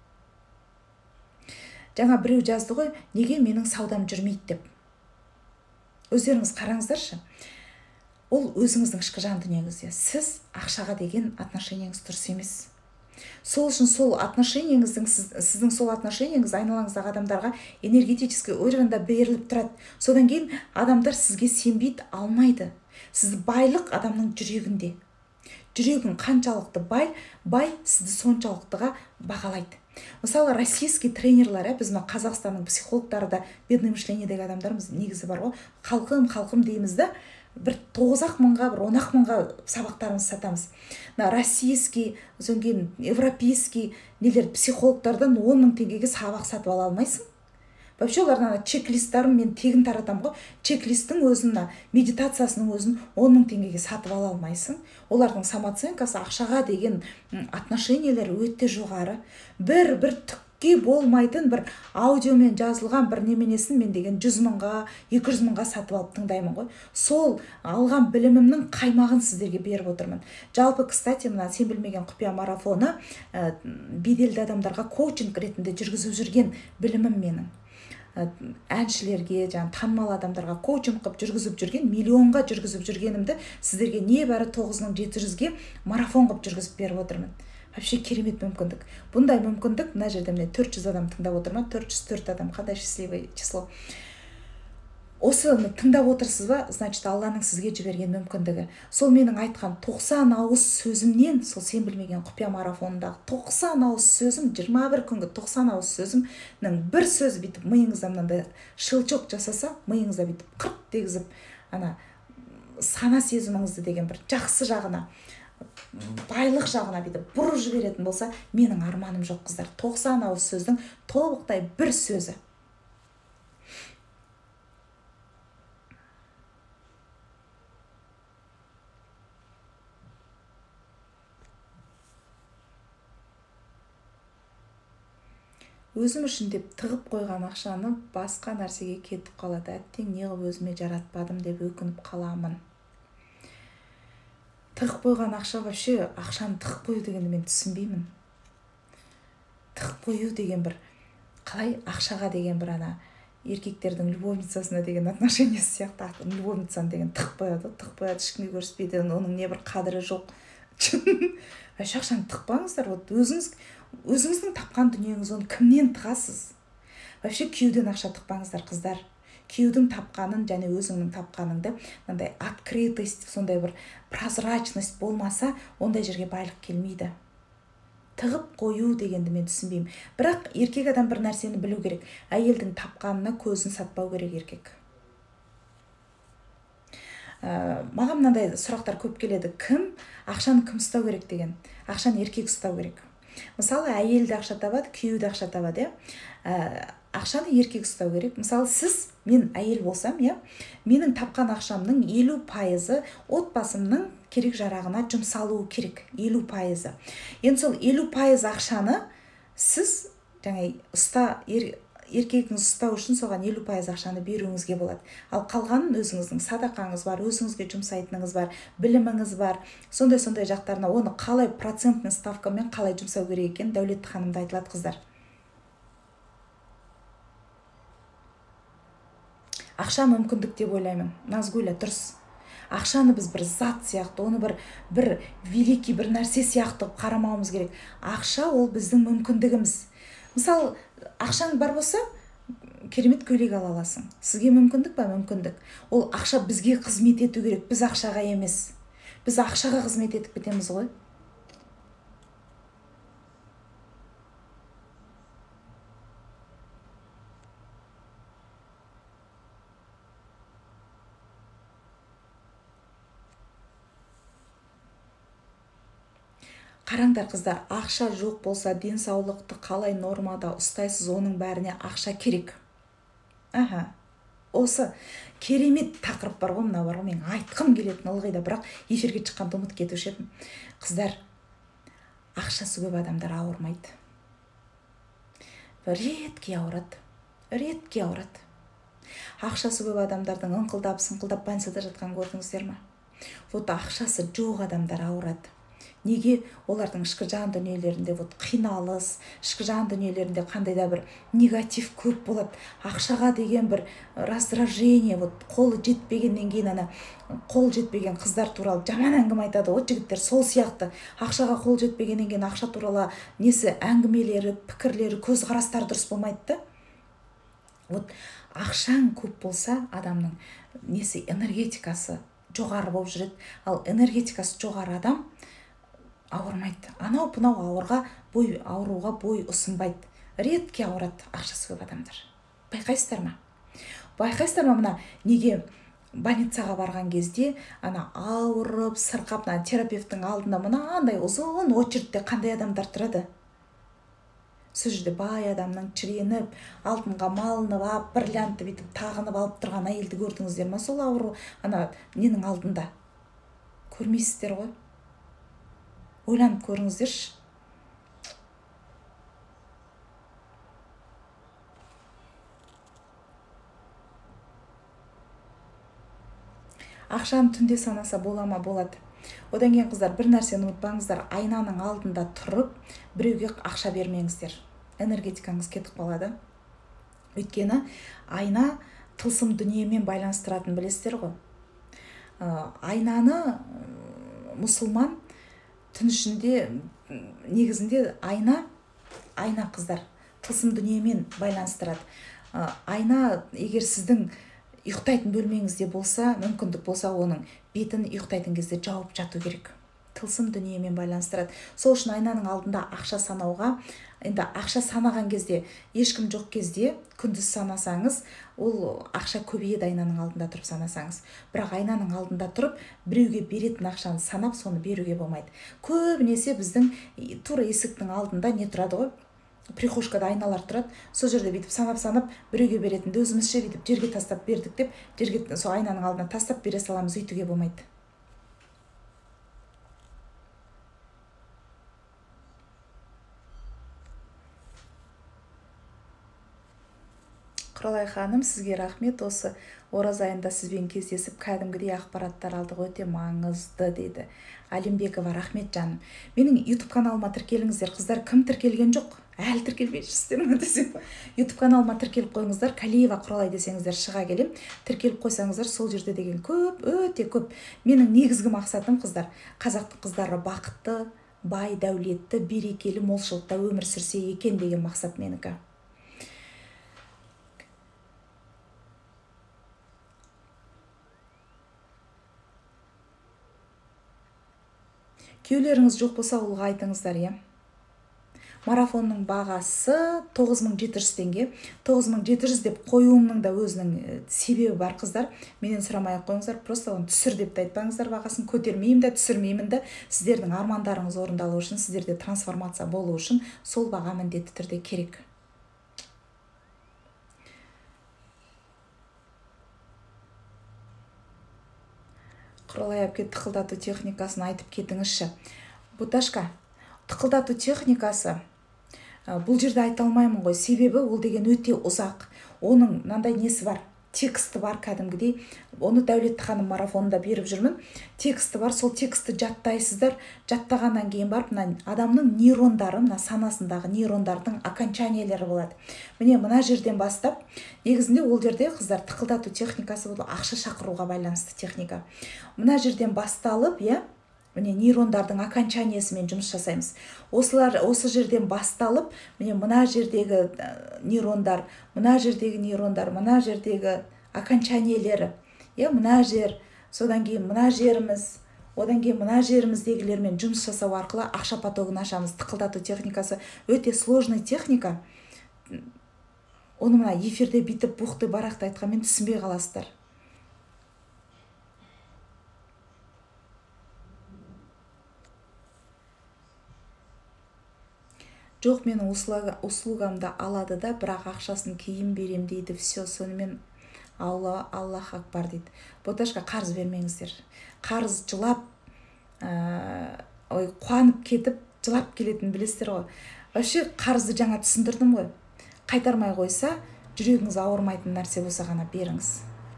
Жаңа біреу жазды ғой, неге менің саудам жүрмейді деп. Өздеріңіз қараңыздаршы. Ол өзіңіздің ішкі жан дүниеңізде. Сіз ақшаға деген отношениеңіз дұрыс емес. Сол үшін сол отношениеңіздің, сіз, сіздің сол отношениеңіз айналаңыздағы адамдарға энергетический уровеньда беріліп тұрады. Содан кейін адамдар сізге сенбейді, алмайды. Сіз байлық адамның жүрегінде. Жүрегің қаншалықты бай, бай сізді соншалықтыға бағалайды. Мысалы, российский тренерлер, біз мына Қазақстанның психологтары да, бедное мышлениедегі адамдарымыз негізі бар ғой, халқым, халқым дейміз да, бір тоғыз ақ мыңға, бір он ақ мыңға сабақтарымыз сатамыз. На российский, содан кейін европейский нелер психологтардан он мың теңгеге сабақ сатып ала алмайсың. Вообще олардан чек-листтарын мен тегін таратам ғой. Чек-листтің өзін, медитациясының өзін он мың теңгеге сатып ала алмайсың. Олардың самооценкасы, ақшаға деген отношениялар өте жоғары. Бір бір түкке болмайтын бір аудиомен жазылған бір неменесін мен деген жүз мыңға, екі жүз мыңға сатып алып тыңдаймын ғой. Сол алған білімімнің қаймағын сіздерге беріп отырмын. Жалпы, кстати, мына сен білмеген құпия марафоны ә, беделді адамдарға коучинг ретінде жүргізіп жүрген білімім менің. Әншілерге, жаңа танымал адамдарға коучинг қып жүргізіп жүрген, миллионға жүргізіп жүргенімді сіздерге небәрі тоғыз мың жеті жүзге марафон қып жүргізіп беріп отырмын. Вообще керемет мүмкіндік. Бұндай мүмкіндік мына жерде міне төрт жүз адам тыңдап отыр ма? төрт жүз төрт адам, қандай счастливый число. Осы тыңдап отырсыз ба? Значит, Алланың сізге жіберген мүмкіндігі. Сол менің айтқан тоқсан ауыз сөзімнен, сол сен білмеген құпия марафонындағы тоқсан ауыз сөзім, жиырма бір күнгі тоқсан ауыз сөзімнің бір сөз бүйтіп миыңызда мынандай шылчок жасаса, миыңызда бүйтіп қырт дегізіп, ана сана сезіміңізді деген бір жақсы жағына, байлық жағына бүйтіп бұрып жіберетін болса, менің арманым жоқ, қыздар. тоқсан ауыз сөздің толықтай бір сөзі. Өзім үшін деп тығып қойған ақшаны басқа нәрсеге кетіп қалады. Әттең неғып өзіме жаратпадым деп өкініп қаламын. Тығып қойған ақша, вообще ақшаны тығып қою дегенді мен түсінбеймін. Тығып қою деген бір, қалай ақшаға деген бір ана еркектердің любовницасына деген отношениесі сияқты, любовницаны деген тығып қояды, тығып қояды, ешкімге көрсетпейді, оның не бір қадірі жоқ. Вообще ақшаны тықпаңыздар, өзіңіз өзіңіздің тапқан дүниеңіз, оны кімнен тығасыз? Вообще күйеуден ақша тықпаңыздар, қыздар. Күйеудің тапқанын және өзіңнің тапқаныңды, мынандай открытость, сондай бір прозрачность болмаса, ондай жерге байлық келмейді. тығып қою дегенді мен түсінбеймін. Бірақ еркек адам бір нәрсені білу керек. Әйелдің тапқанына көзін сатпау керек еркек. Ә, маған мынандай сұрақтар көп келеді. Кім ақшаны кім ұстау керек деген. Ақшаны еркек ұстау керек. Мысалы, әйел де ақша табады, күйеу де ақша табады, ә, ақшаны еркек ұстау керек. Мысалы, сіз, мен әйел болсам, иә, менің тапқан ақшамның елу пайызы отбасымның керек жарағына жұмсалуы керек. елу пайызы. Енді сол елу пайыз ақшаны сіз жаңа ұста ер, еркегіңіз ұстау үшін соған елу пайыз ақшаны беруіңізге болады. Ал қалғанын өзіңіздің садақаңыз бар, өзіңізге жұмсайтыныңыз бар, біліміңіз бар. Сондай-сондай жақтарына оны қалай процентный ставкамен қалай жұмсау керек екен Дәулетті ханымда айтылады, қыздар. Ақша мүмкіндік деп ойлаймын. Назгүлі, дұрыс. Ақшаны біз бір зат сияқты, оны бір бір великий бір нәрсе сияқты қарамауымыз керек. Ақша ол біздің мүмкіндігіміз. Мысалы, ақшаң бар болса, керемет көйлек ала аласың. Сізге мүмкіндік па? Мүмкіндік. Ол ақша бізге қызмет ету керек, біз ақшаға емес. Біз ақшаға қызмет етіп кетеміз ғой. Қараңдар, қыздар, ақша жоқ болса, денсаулықты қалай нормада ұстайсыз, оның бәріне ақша керек. Аха. Осы керемет тақырып бар ғой, мына бар ғой, мен айтқым келетін ылғи да, бірақ эфирге шыққанда ұмытып кетуші едім. Қыздар, ақшасы көп адамдар ауырмайды. Ретке ауырады. Ретке ауырады. Ақшасы көп адамдардың ыңқылдап, сыңқылдап больницада жатқан көрдіңіздер ме? Вот ақшасы жоқ адамдар ауырады. Неге? Олардың ішкі жан дүниелерінде вот қиналыс, ішкі жан дүниелерінде қандай да бір негатив көп болады. Ақшаға деген бір раздражение, вот қолы жетпегеннен кейін ана қол жетпеген қыздар туралы жаман әңгіме айтады ғой жігіттер, сол сияқты. Ақшаға қол жетпегеннен кейін ақша туралы несі әңгімелері, пікірлері, көзқарастары дұрыс болмайды да. Вот ақшаң көп болса, адамның несі энергетикасы жоғары болып жүреді. Ал энергетикасы жоғары адам ауырмайды. Анау пынау ауырға бой ауруға бой ұсынбайды. Ретке ауырады ақшасы көп адамдар. Байқайсыздар ма? Байқайсыздар ма мына неге больницаға барған кезде ана ауырып, сырқап, мына терапевттің алдында мынандай ұзын очередьте қандай адамдар тұрады? Сол жерде бай адамның шіреніп, алтынға малынып, ап, бриллиантты бүйтіп тағынып алып тұрған әйелді көрдіңіздер ме? Сол ауру ана ненің алдында. Көрмейсіздер ғой? Ойланып көріңіздерші. Ақшаны түнде санаса бола ма? Болады. Одан кейін қыздар, бір нәрсені ұмытпаңыздар, айнаның алдында тұрып, біреуге ақша бермеңіздер. Энергетикаңыз кетіп қалады. Өйткені айна тылсым дүниемен байланыстыратын, білесіздер ғой. Айнаны мұсылман түн ішінде негізінде айна, айна қыздар, тылсым дүниемен байланыстырады. Айна егер сіздің ұйықтайтын бөлмеңізде болса, мүмкіндік болса, оның бетін ұйықтайтын кезде жауып жату керек. Тылсым дүниемен байланыстырады. Сол үшін айнаның алдында ақша санауға, енді ақша санаған кезде, ешкім жоқ кезде күндіз санасаңыз, ол ақша көбейеді айнаның алдында тұрып санасаңыз. Бірақ айнаның алдында тұрып, біреуге беретін ақшаны санап, соны беруге болмайды. Көбінесе біздің тура есіктің алдында не тұрады ғой? Прихожкада айналар тұрады. Сол жерде бүйтіп санап-санап, біреуге беретінді өзімізше бүйтіп жерге тастап бердік деп, жерге сол айнаның алдына тастап бере саламыз, үйтуге болмайды. Құралай ханым, сізге рахмет. Осы ораза айында сізбен кездесіп, кәдімгідей ақпараттар алдық, өте маңызды деді. Алимбекова, рахмет жаным. Менің YouTube каналыма тіркеліңіздер. Қыздар, кім тіркелген жоқ? Әлі тіркелмей жүрсіздер ме десем. YouTube каналыма тіркеліп қойыңыздар. Калиева Құралай десеңіздер шыға келем. Тіркеліп қойсаңыздар, сол жерде деген көп, өте көп. Менің негізгі мақсатым, қыздар, қазақтың қыздары бақытты, бай, дәулетті, берекелі, молшылықта өмір сүрсе екен деген мақсат менікі. Күйеулеріңіз жоқ болса, олға айтыңыздар, е. марафонның бағасы тоғыз мың жеті жүз теңге. тоғыз мың жеті жүз деп қоюымның да өзінің себебі бар, қыздар. Менен сұрамай қойыңыздар, просто оны түсір деп те айтпаңыздар, бағасын көтермеймін де, түсірмеймін де. Сіздердің армандарыңыз орындалу үшін, сіздерде трансформация болу үшін сол баға міндетті түрде керек. Құралай әпке, тықылдату техникасын айтып кетіңізші. Буташка, тықылдату техникасы бұл жерде айта алмаймын ғой, себебі ол деген өте ұзақ. Оның мынандай несі бар, тексті бар кәдімгідей. Оны Дәулетті ханым марафонында беріп жүрмін. Тексті бар, сол тексті жаттайсыздар. Жаттағаннан кейін барып, мына адамның нейрондары, мына санасындағы нейрондардың окончаниялары болады. Міне мына жерден бастап, негізінде ол жерде қыздар тықылдату техникасы бұл ақша шақыруға байланысты техника. Мына жерден басталып, иә, міне нейрондардың окончаниясымен жұмыс жасаймыз. Осылар осы жерден басталып, міне мына жердегі нейрондар, мына жердегі нейрондар, мына жердегі окончаниялары, иә, мына жер, содан кейін мына жеріміз, одан кейін мына жеріміздегілермен жұмыс жасау арқылы ақша потогын ашамыз. Тықылдату техникасы өте сложный техника. Оны мына эфирде битіп бұқты барақты айтқанмен түсінбей қаласыздар. Жоқ, менің услугамды алады да, бірақ ақшасын кейін берем дейді. Все, сонымен Алла, Аллах акбар дейді. Боташқа, қарыз бермеңіздер. Қарыз жылап, ой, қуанып кетіп, жылап келетін білесіздер ғой. Вообще қарызды жаңа түсіндірдім ғой. Қайтармай қойса, жүрегіңіз ауырмайтын нәрсе болса ғана беріңіз.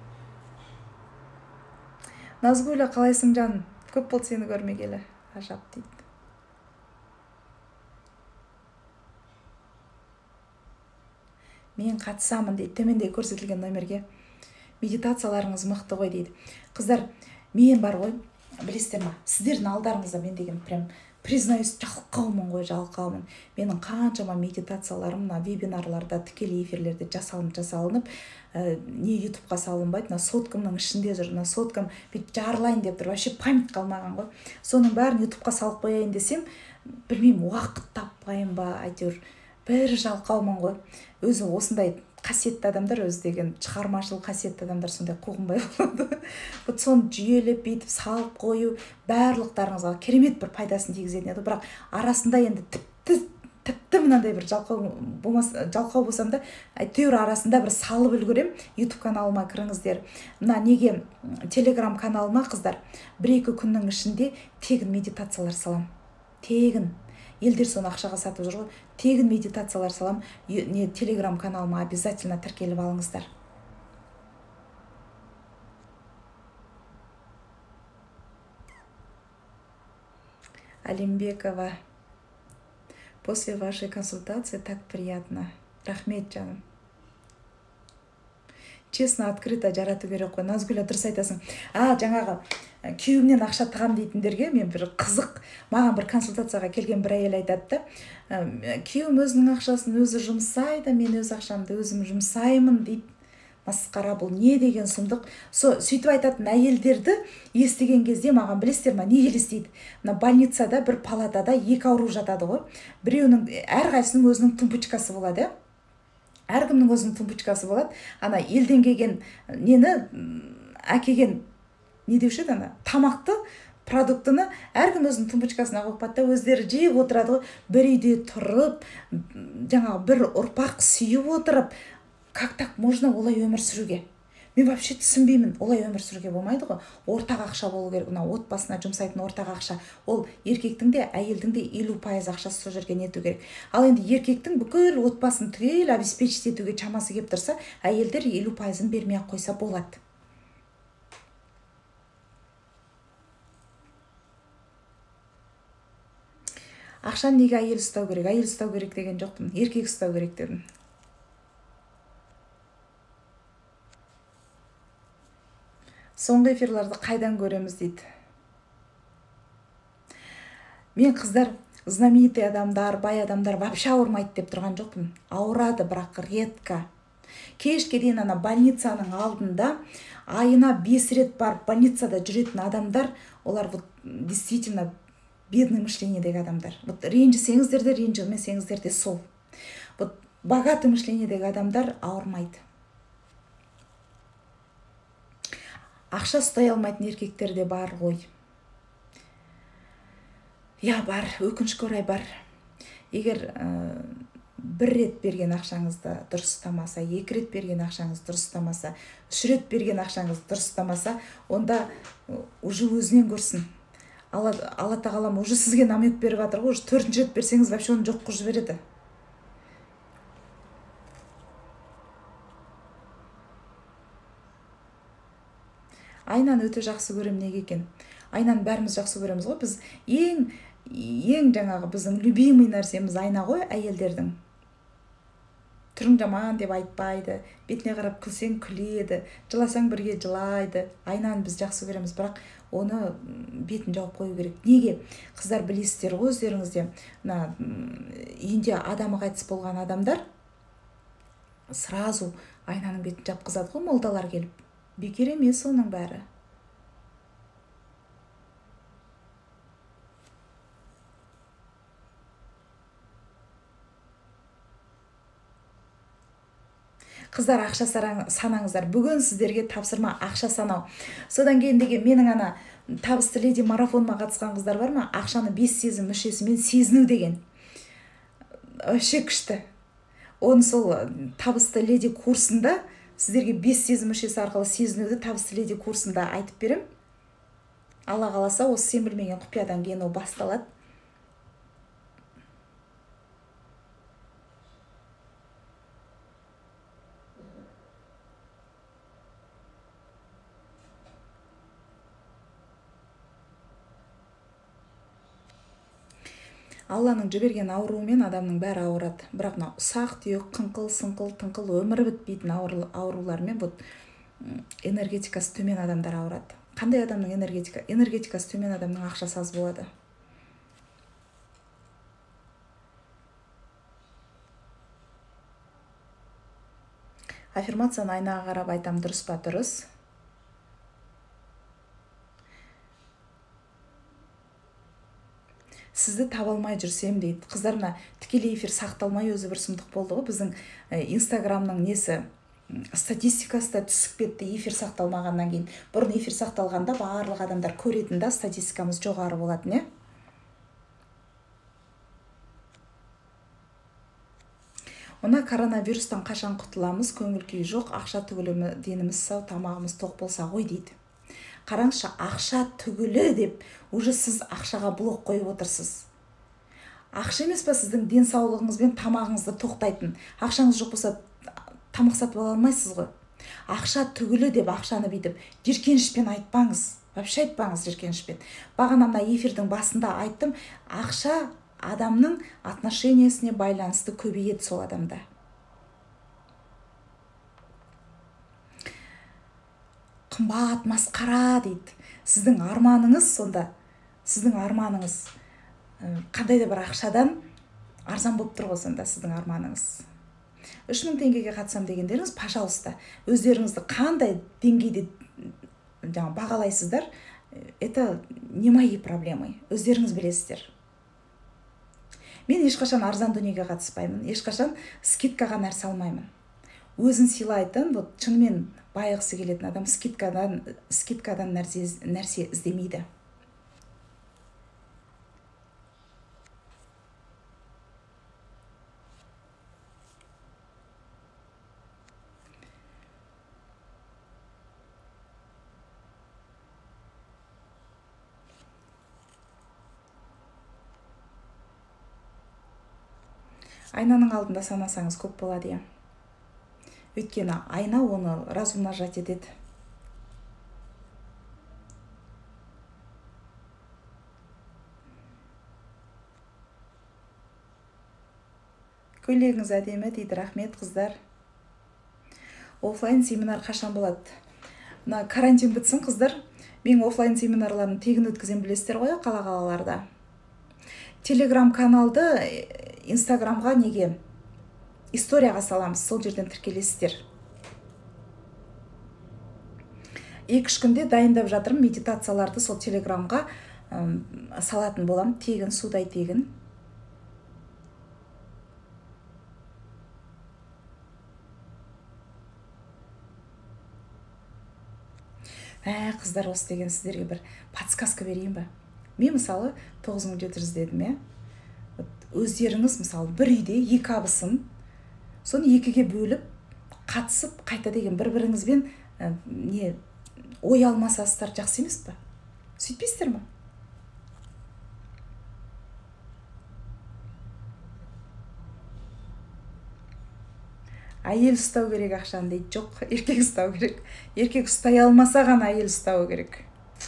Назгүлі, қалайсың жан? Көп болды сені көрмегелі. Ажап дейді. Мен қатысамын дейді, төменде көрсетілген номерге. Медитацияларыңыз мықты ғой дейді. Қыздар, мен бар ғой, білесіздер ма? Сіздердің алдарыңызда мен деген прям признаюсь, жалқаумын ғой, жалқаумын. Менің қаншама медитацияларым мына вебинарларда, тікелей эфирлерде жасалынып, жасалынып, не ютубқа салынбайды, мына соткамның ішінде жүр, мына соткам бет жарылайын деп тұр, вообще память қалмаған ғой. Соның бәрін ютубқа салып қояйын десем, білмеймін, уақыт таппайын ба, әйтеуір бір жалқаумын ғой. Өзі осындай қасиетті адамдар, өзі деген шығармашыл қасиетті адамдар сондай қуғынбай болады. Бұт соны жүйелеп бейтіп салып қою барлықтарыңызға керемет бір пайдасын тигізетін еді. Бірақ арасында енді тіпті тіпті мынандай бір жалқау болмаса, жалқау болсам да, әйтеуір арасында бір салып үлгерем. YouTube каналыма кіріңіздер. Мына неге Telegram каналыма қыздар бір-екі күннің ішінде тегін медитациялар салам. Тегін. Елдер соны ақшаға сатып жүр ғой. Тегін медитациялар салам. Не Telegram каналыма обязательно тіркеліп алыңыздар. Алимбекова. После вашей консультации так приятно. Рахмет, жаным. Честно, открыто жарату керек қой. Назгүл, дұрыс айтасың. А, жаңағы күйеуімнен ақша тығам дейтіндерге мен бір қызық, маған бір консультацияға келген бір әйел айтады да, күйеуім өзінің ақшасын өзі жұмсайды, мен өз ақшамды өзім жұмсаймын дейді. Масқара, бұл не деген сұмдық. Сөйтіп айтатын әйелдерді естіген кезде маған білесіздер ма, не елестейді? Мына больницада бір палатада екі ауру жатады ғой. Біреуінің, әрқайсының өзінің тумбочкасы болады. Әркімнің өзінің тумбочкасы болады. Ана елден келген нені әкеген не деуші еді, ана тамақты, продуктыны әркім өзінің тумбочкасына қойып қойды да, өздері жеп отырады ғой. Бір үйде тұрып, жаңағы бір ұрпақ сүйіп отырып, как так можно олай өмір сүруге? Мен вообще түсінбеймін, олай өмір сүруге болмайды ғой. Ортақ ақша болу керек, мына отбасына жұмсайтын ортақ ақша. Ол еркектің де, әйелдің де елу пайыз ақшасы сол жерге нету керек. Ал енді еркектің бүкіл отбасын түгел обеспечить етуге чамасы келіп тұрса, әйелдер елу пайызын бермей ақ қойса болады. Ақшаны неге әйел ұстау керек? Әйел ұстау керек деген жоқпын, еркек ұстау керек дедім. Соңғы эфирларды қайдан көреміз дейді. Мен қыздар, знаменитый адамдар, бай адамдар вообще ауырмайды деп тұрған жоқпын. Ауырады, бірақ редко. Кешке дейін ана больницаның алдында айына бес рет барып больницада жүретін адамдар, олар действительно бедный мышлениедегі адамдар. Вот ренжісеңіздер де, ренжімесеңіздер де сол. Вот богатый мышлениедегі адамдар ауырмайды. Ақша ұстай алмайтын еркектер де бар ғой. Я бар, өкінішке орай бар. Егер ә, бір рет берген ақшаңызды дұрыс ұстамаса, екі рет берген ақшаңыз дұрыс ұстамаса, үш рет берген ақшаңыз дұрыс ұстамаса, онда уже өзінен көрсін. Алла, Алла тағалам уже сізге намек беріп жатыр ғой, уже төртінші рет берсеңіз вообще оны жоқ қылып жібереді. Айнаны өте жақсы көрем, неге екен? Айнаны бәріміз жақсы көреміз ғой. Біз ең ең жаңағы біздің любимый нәрсеміз айна ғой, әйелдердің. Түрің жаман деп айтпайды, бетіне қарап күлсең күледі, жыласаң бірге жылайды. Айнаны біз жақсы көреміз, бірақ оны бетін жауып қою керек. Неге? Қыздар білесіздер ғой өздеріңізде, мына үйінде адамы қайтыс болған адамдар сразу айнаның бетін жапқызады ғой, молдалар келіп. Бекер емес оның бәрі. Қыздар, ақша санаңыздар. Бүгін сіздерге тапсырма ақша санау. Содан кейін деген менің ана табысты леди марафоныма қатысқан қыздар бар ма? Ақшаны бес сезім мүшесімен сезіну деген. Өше күшті. Оны сол табысты леди курсында сіздерге бес сезім мүшесі арқылы сезінуді табысты леди курсында айтып берем. Алла қаласа, осы сен білмеген құпиядан кейін ол басталады. Алланың жіберген ауруымен адамның бәрі ауырады. Бірақ мына ұсақ түйек, қыңқыл, сыңқыл, тыңқыл, өмірі бітпейтін аурулармен вот энергетикасы төмен адамдар ауырады. Қандай адамның энергетика? Энергетикасы төмен адамның ақшасы аз болады. Аффирмацияны айнаға қарап айтам, дұрыс па? Дұрыс. Сізді таба алмай жүрсем дейді. Қыздарына тікелей эфир сақталмай өзі бір сұмдық болды ғой. Біздің инстаграмның несі статистикасы да түсіп кетті эфир сақталмағаннан кейін. Бұрын эфир сақталғанда барлық адамдар көретінді, статистикамыз жоғары болатын, не? Мына коронавирустан қашан құтыламыз? Көңіл күй жоқ, ақша түгілі деніміз сау, тамағымыз тоқ болса ғой дейді. Қараңызшы, ақша түгілі деп, уже сіз ақшаға блок қойып отырсыз. Ақша емес па сіздің денсаулығыңыз бен тамағыңызды тоқтайтын? Ақшаңыз жоқ болса, тамақ сатып ала алмайсыз ғой. Ақша түгілі деп ақшаны бүйтіп жиіркенішпен айтпаңыз. Вообще айтпаңыз жиіркенішпен. Бағанамда эфирдің басында айттым, ақша адамның отношениясіне байланысты көбейеді сол адамда. Қымбат, масқара дейді. Сіздің арманыңыз сонда, сіздің арманыңыз қандай да бір ақшадан арзан болып тұр ғой сонда сіздің арманыңыз. үш мың теңгеге қатысам дегендеріңіз, пожалуйста, өздеріңізді қандай деңгейде жаңа бағалайсыздар, это не мои проблемы, өздеріңіз білесіздер. Мен ешқашан арзан дүниеге қатыспаймын, ешқашан скидкаға нәрсе алмаймын. Өзін сыйлайтын, вот шынымен байығысы келетін адам скидкадан, скидкадан нәрсе, нәрсе іздемейді. Айнаның алдында санасаңыз көп болады, е. Өйткені айна оны разумна жат етеді. Көйлегіңіз әдемі дейді, рахмет қыздар. Офлайн семинар қашан болады? Мына карантин бітсін қыздар. Мен офлайн семинарларын тегін өткізем, білесіздер ғой, қала-қалаларда. Телеграм каналды инстаграмға неге историяға саламыз, сол жерден тіркелесіздер. Екі-үш күнде дайындап жатырмын медитацияларды сол телеграмға салатын болам, тегін, судай тегін. Ә, қыздар, осы деген сіздерге бір подсказка берейін ба? Мен мысалы тоғыз мың жеті жүз дедім, е? Өздеріңіз мысалы бір үйде екі абысын, соны екіге бөліп, қатысып, қайта деген бір-біріңізбен не ой алмасасыздар, жақсы емес па? Сөйтпейсіздер ма? Әйел ұстау керек ақшаны дейді. Жоқ, еркек ұстау керек. Еркек ұстай алмаса ғана әйел ұстау керек.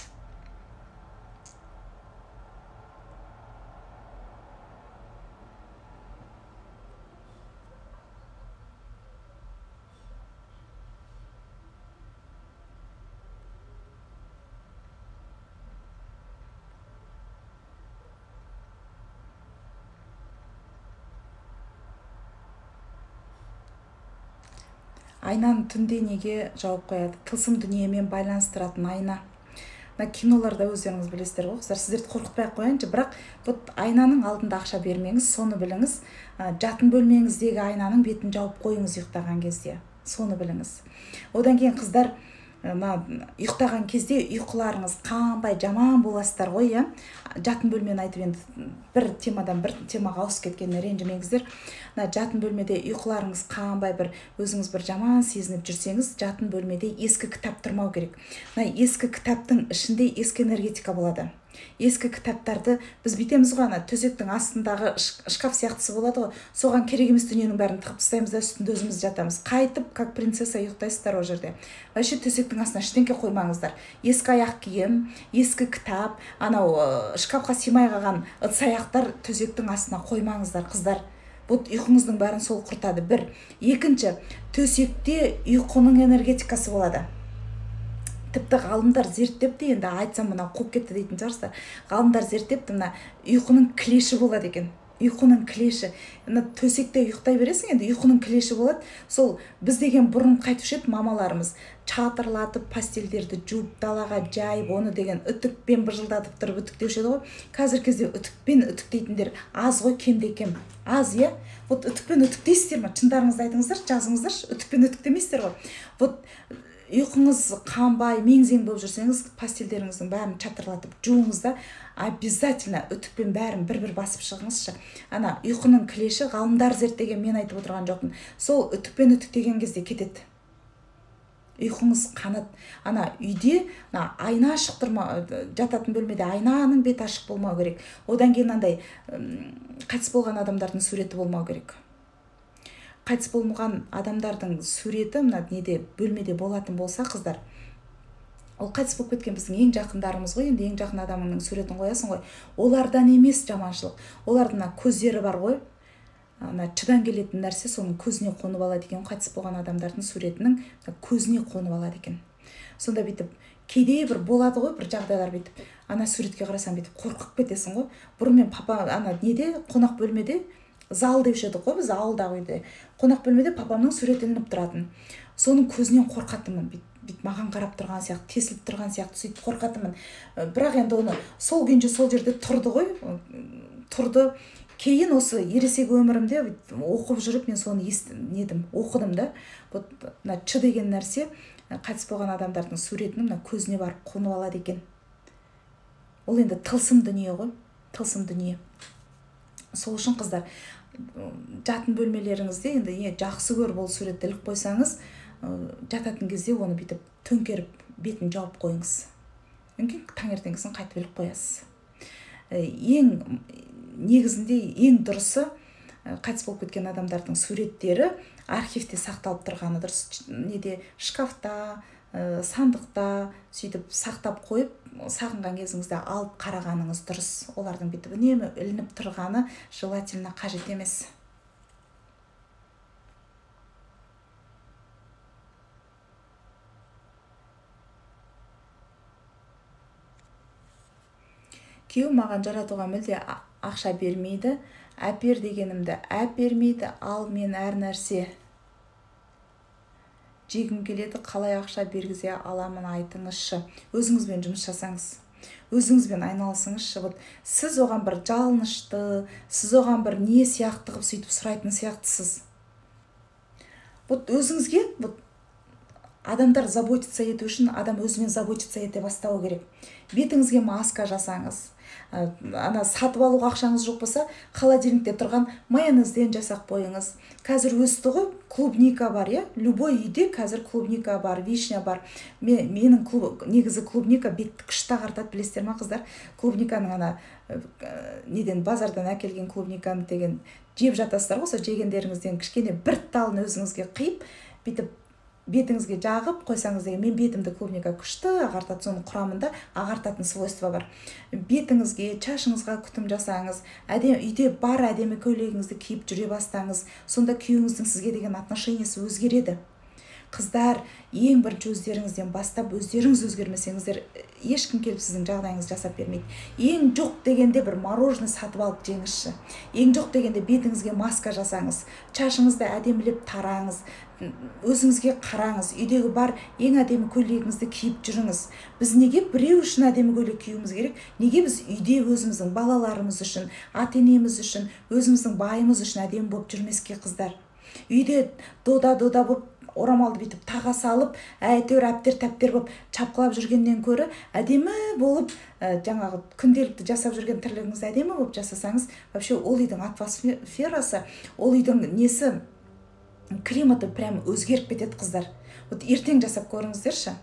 Айнаны түнде неге жауып қояды? Тылсым дүниемен байланыстыратын айна. Мына киноларда өздеріңіз білесіздер ғой, қыздар, сіздерді қорқытпай ақ қояйыншы, бірақ вот айнаның алдында ақша бермеңіз, соны біліңіз. Жатын бөлмеңіздегі айнаның бетін жауып қойыңыз ұйықтаған кезде. Соны біліңіз. Одан кейін қыздар, ұйықтаған кезде ұйқыларыңыз қанбай жаман боласыздар ғой, иә? Жатын бөлмені айтып, енді бір темадан бір темаға ауысып кеткеніне ренжімеңіздер. Жатын бөлмеде ұйқыларыңыз қанбай бір өзіңіз бір жаман сезініп жүрсеңіз, жатын бөлмеде ескі кітап тұрмау керек. Ескі кітаптың ішінде ескі энергетика болады. Ескі кітаптарды біз бітеміз ғой, төсектің астындағы шкаф сияқтысы болады ғой, соған керек емес дүниенің бәрін тығып тастаймыз да үстінде өзіміз жатамыз. Қайтып, как принцесса ұйықтайсыздар о жерде. Вообще төсектің астына ештеңке қоймаңыздар. Ескі аяқ киім, ескі кітап, анау шкафқа сыймай қалған ыдыс аяқтар төсектің астына қоймаңыздар, қыздар. Вот ұйқыңыздың бәрін сол құртады. Бір. Екінші, төсекте ұйқының энергетикасы болады. Тіпті ғалымдар зерттепті, енді айтсам мына қуып кетті дейтін шығарсыздар. Ғалымдар зерттепті, мына ұйқының клеші болады екен. Ұйқының клеші. Төсекте ұйықтай бересің, енді ұйқының клеші болады. Сол біз деген бұрын қайтушы еді мамаларымыз. Чатырлатып, пастелдерді жуып, далаға жайып, оны деген үтікпен быжылдатып тұрып үтіктеуші еді ғой. Қазір кезде үтікпен үтіктейтіндер аз ғой, кемде кем. Аз, е? Вот үтікпен үтіктейсіздер ма? Шындарыңызды айтыңыздар, жазыңыздар, үтікпен үтіктемейсіздер ғой. Вот ұйқыңыз қанбай, мең-зең болып жүрсеңіз, пастелдеріңіздің бәрін чатырлатып жуыңыз да, обязательно үтікпен бәрін бір-бір басып шығыңызшы. Ана ұйқының клеші ғалымдар зерттеген, мен айтып отырған жоқпын. Сол үтікпен үтіктеген кезде кетеді. Ұйқыңыз қанат. Ана үйде айна ашық тұрма, жататын бөлмеде айнаның беті ашық болмау керек. Одан кейін андай қайтыс болған адамдардың суреті болмау керек. Қайтыс болмаған адамдардың суреті мына неде бөлмеде болатын болса, қыздар, ол қайтыс болып кеткен біздің ең жақындарымыз ғой, енді ең жақын адамыңның суретін қоясың ғой. Олардан емес жаманшылық. Олардың көздері бар ғой. Ана шыдан келетін нәрсе соның көзіне қонып алады екен. Қайтыс болған адамдардың суретінің көзіне қонып алады екен. Сонда бүйтіп кейде бір болады ғой, бір жағдайлар бүйтіп. Ана суретке қарасаң бүйтіп қорқып кетесің ғой. Бұрын мен папа ана неде, қонақ бөлмеде, зал деуші едік қой біз ауылдағы үйде. Қонақ бөлмеде папамның суреті ілініп тұратын. Соның көзінен қорқатынмын. Бүйтіп маған қарап тұрған сияқты, тесіліп тұрған сияқты сөйтіп қорқатынмын. Бірақ енді оны сол күйінше сол жерде тұрды ғой. Тұрды. Кейін осы ересек өмірімде оқып жүріп мен соны недім, оқыдым да. Мына Ч деген нәрсе қайтыс болған адамдардың суретінің мына көзіне барып қонып алады екен. Ол енді тылсым дүние ғой, тылсым дүние. Сол үшін қыздар, жатын бөлмелеріңізде енді жақсы көріп ол суретті іліп қойсаңыз, жататын кезде оны бүйтіп төңкеріп бетін жауып қойыңыз. Өңкен таңертеңгісін қайтып іліп қоясыз. Ең негізінде ең дұрысы қайтыс болып кеткен адамдардың суреттері архивте сақталып тұрғаны дұрыс. Неде шкафта, сандықта сөйтіп сақтап қойып, сағынған кезіңізде алып қарағаныңыз дұрыс. Олардың бүйтіп үнемі ілініп тұрғаны желательно қажет емес. Күйеуім маған жаратуға мүлде ақша бермейді, әпер дегенімді әпермейді, ал мен әр нәрсе жегім келеді, қалай ақша бергізе аламын айтыңызшы. Өзіңізбен жұмыс жасаңыз. өзіңізбен айналысыңызшы. Вот сіз оған бір жалынышты, сіз оған бір не сияқты қылып сөйтіп сұрайтын сияқтысыз. Вот өзіңізге вот адамдар заботиться ету үшін адам өзімен заботиться ете бастауы керек. Бетіңізге маска жасаңыз. Ана сатып алуға ақшаңыз жоқ болса, холодильникте тұрған майонезден жасап қойыңыз. Қазір өсті ғой, клубника бар, я? Любой үйде қазір клубника бар, вишня бар. Менің клуб, негізі клубника бетті күшті ағартады, білесіздер ма қыздар? Клубниканың ана неден базардан әкелген клубниканы деген жеп жатасыздар ғой, сол жегендеріңізден кішкене бір талын өзіңізге қиып, бүйтіп бетіңізге жағып қойсаңыз деген, мен бетімді клубника күшті ағартады, соның құрамында ағартатын свойства бар. Бетіңізге, шашыңызға күтім жасаңыз, әдемі үйде бар әдемі көйлегіңізді киіп жүре бастаңыз, сонда күйеуіңіздің сізге деген отношениесі өзгереді. Қыздар, ең бірінші өздеріңізден бастап, өздеріңіз өзгермесеңіздер, ешкім келіп сіздің жағдайыңызды жасап бермейді. Ең жоқ дегенде бір мороженое сатып алып жеңізші. Ең жоқ дегенде бетіңізге маска жасаңыз, шашыңызды әдемілеп тараңыз, өзіңізге қараңыз, үйдегі бар ең әдемі көйлегіңізді киіп жүріңіз. Біз неге біреу үшін әдемі көйлек киюіміз керек? Неге біз үйде өзіміздің балаларымыз үшін, ата-енеміз үшін, өзіміздің байымыз үшін әдемі болып жүрмеске, қыздар? Үйде дода-дода болып орамалды бүйтіп таға салып, әйтеуір әптер тәптер болып чапқылап жүргеннен көрі, әдемі болып, жаңағы күнделікті жасап жүрген тірлігіңізді әдемі болып жасасаңыз, вообще ол үйдің атмосферасы, ол үйдің несі, климаты прям өзгеріп кетеді, қыздар. Вот ертең жасап көріңіздерші.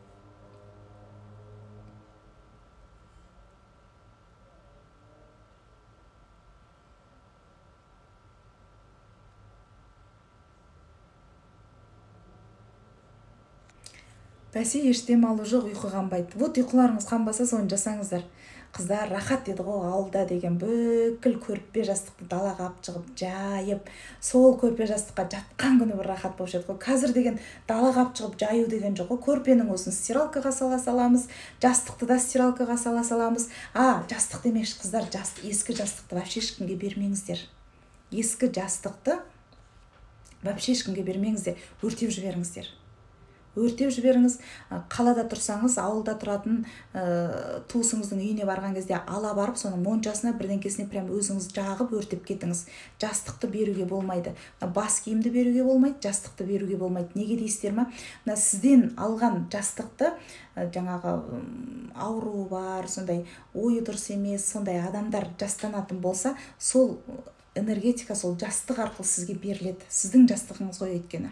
Бәсе, ештем алу жоқ, ұйқы қанбайды. Вот ұйқыларыңыз қанбаса, соны жасаңыздар. Қыздар, рахат деді ғой, ауылда деген бүкіл көрпе жастықты далаға алып шығып, жайып, сол көрпе жастыққа жатқан күні бір рахат болып жатыр ғой. Қазір деген далаға алып шығып жаю деген жоқ ғой. Көрпенің осыны стиралкаға сала саламыз, жастықты да стиралкаға сала саламыз. А, жастық демекші, қыздар, жастық, ескі жастықты вообще ешкімге бермеңіздер. Ескі жастықты вообще ешкімге бермеңіздер, өртеп жіберіңіздер. Өртеп жіберіңіз. Қалада тұрсаңыз, ауылда тұратын туысыңыздың үйіне барған кезде ала барып, соның моншасына бірдеңкесіне прям өзіңіз жағып өртеп кетіңіз. Жастықты беруге болмайды. Бас киімді беруге болмайды, жастықты беруге болмайды. Неге дейсіздер ма? Сізден алған жастықты жаңағы ауру бар, сондай ойы дұрыс емес, сондай адамдар жастанатын болса, сол энергетика сол жастық арқылы сізге беріледі. Сіздің жастығыңыз ғой өйткені.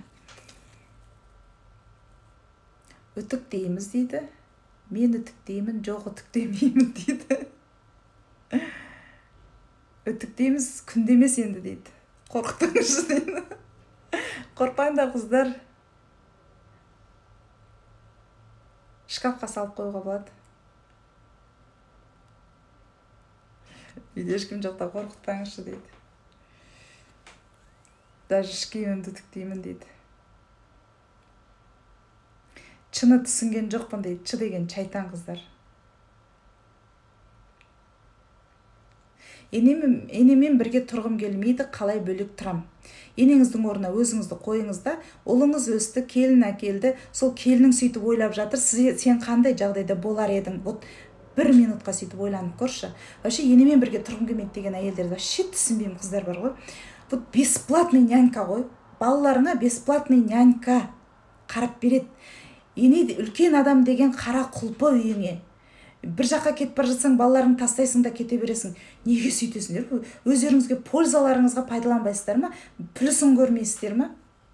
Үтіктейміз дейді. Мен үтіктеймін, жоқ үтіктемеймін дейді. Үтіктейміз, күндемес енді дейді. Қорқытыңызшы дейді. Қорқпаңдар, қыздар. Шкафқа салып қоюға болады. Үйде ешкім жоқта, қорқытпаңызшы дейді. Даже іш киімімді үтіктеймін дейді. Чыны түсінген жоқпын дейді, чы деген шайтан, қыздар. Енемен бірге тұрғым келмейді, қалай бөлек тұрам. Енеңіздің орнына өзіңізді қойыңызда, ұлыңыз өсті, келін әкелді, сол келінің сөйтіп ойлап жатыр, сен қандай жағдайда болар едің? Вот бір минутқа сөйтіп ойланып көрші. Вообще енемен бірге тұрғым келмейді деген әйелдерді вообще түсінбеймін, қыздар бар ғой. Вот бесплатный нянька ғой. Балаларыңа бесплатный нянька қарап береді. Ене үлкен адам деген қара құлпы үйіңе. Бір жаққа кетіп бара жатсаң, балаларың тастайсың да кете бересің. Неге сөйтесіңдер? Өздеріңізге пользаларыңызға пайдаланбайсыздар ма? Плюсын көрмейсіздер ма?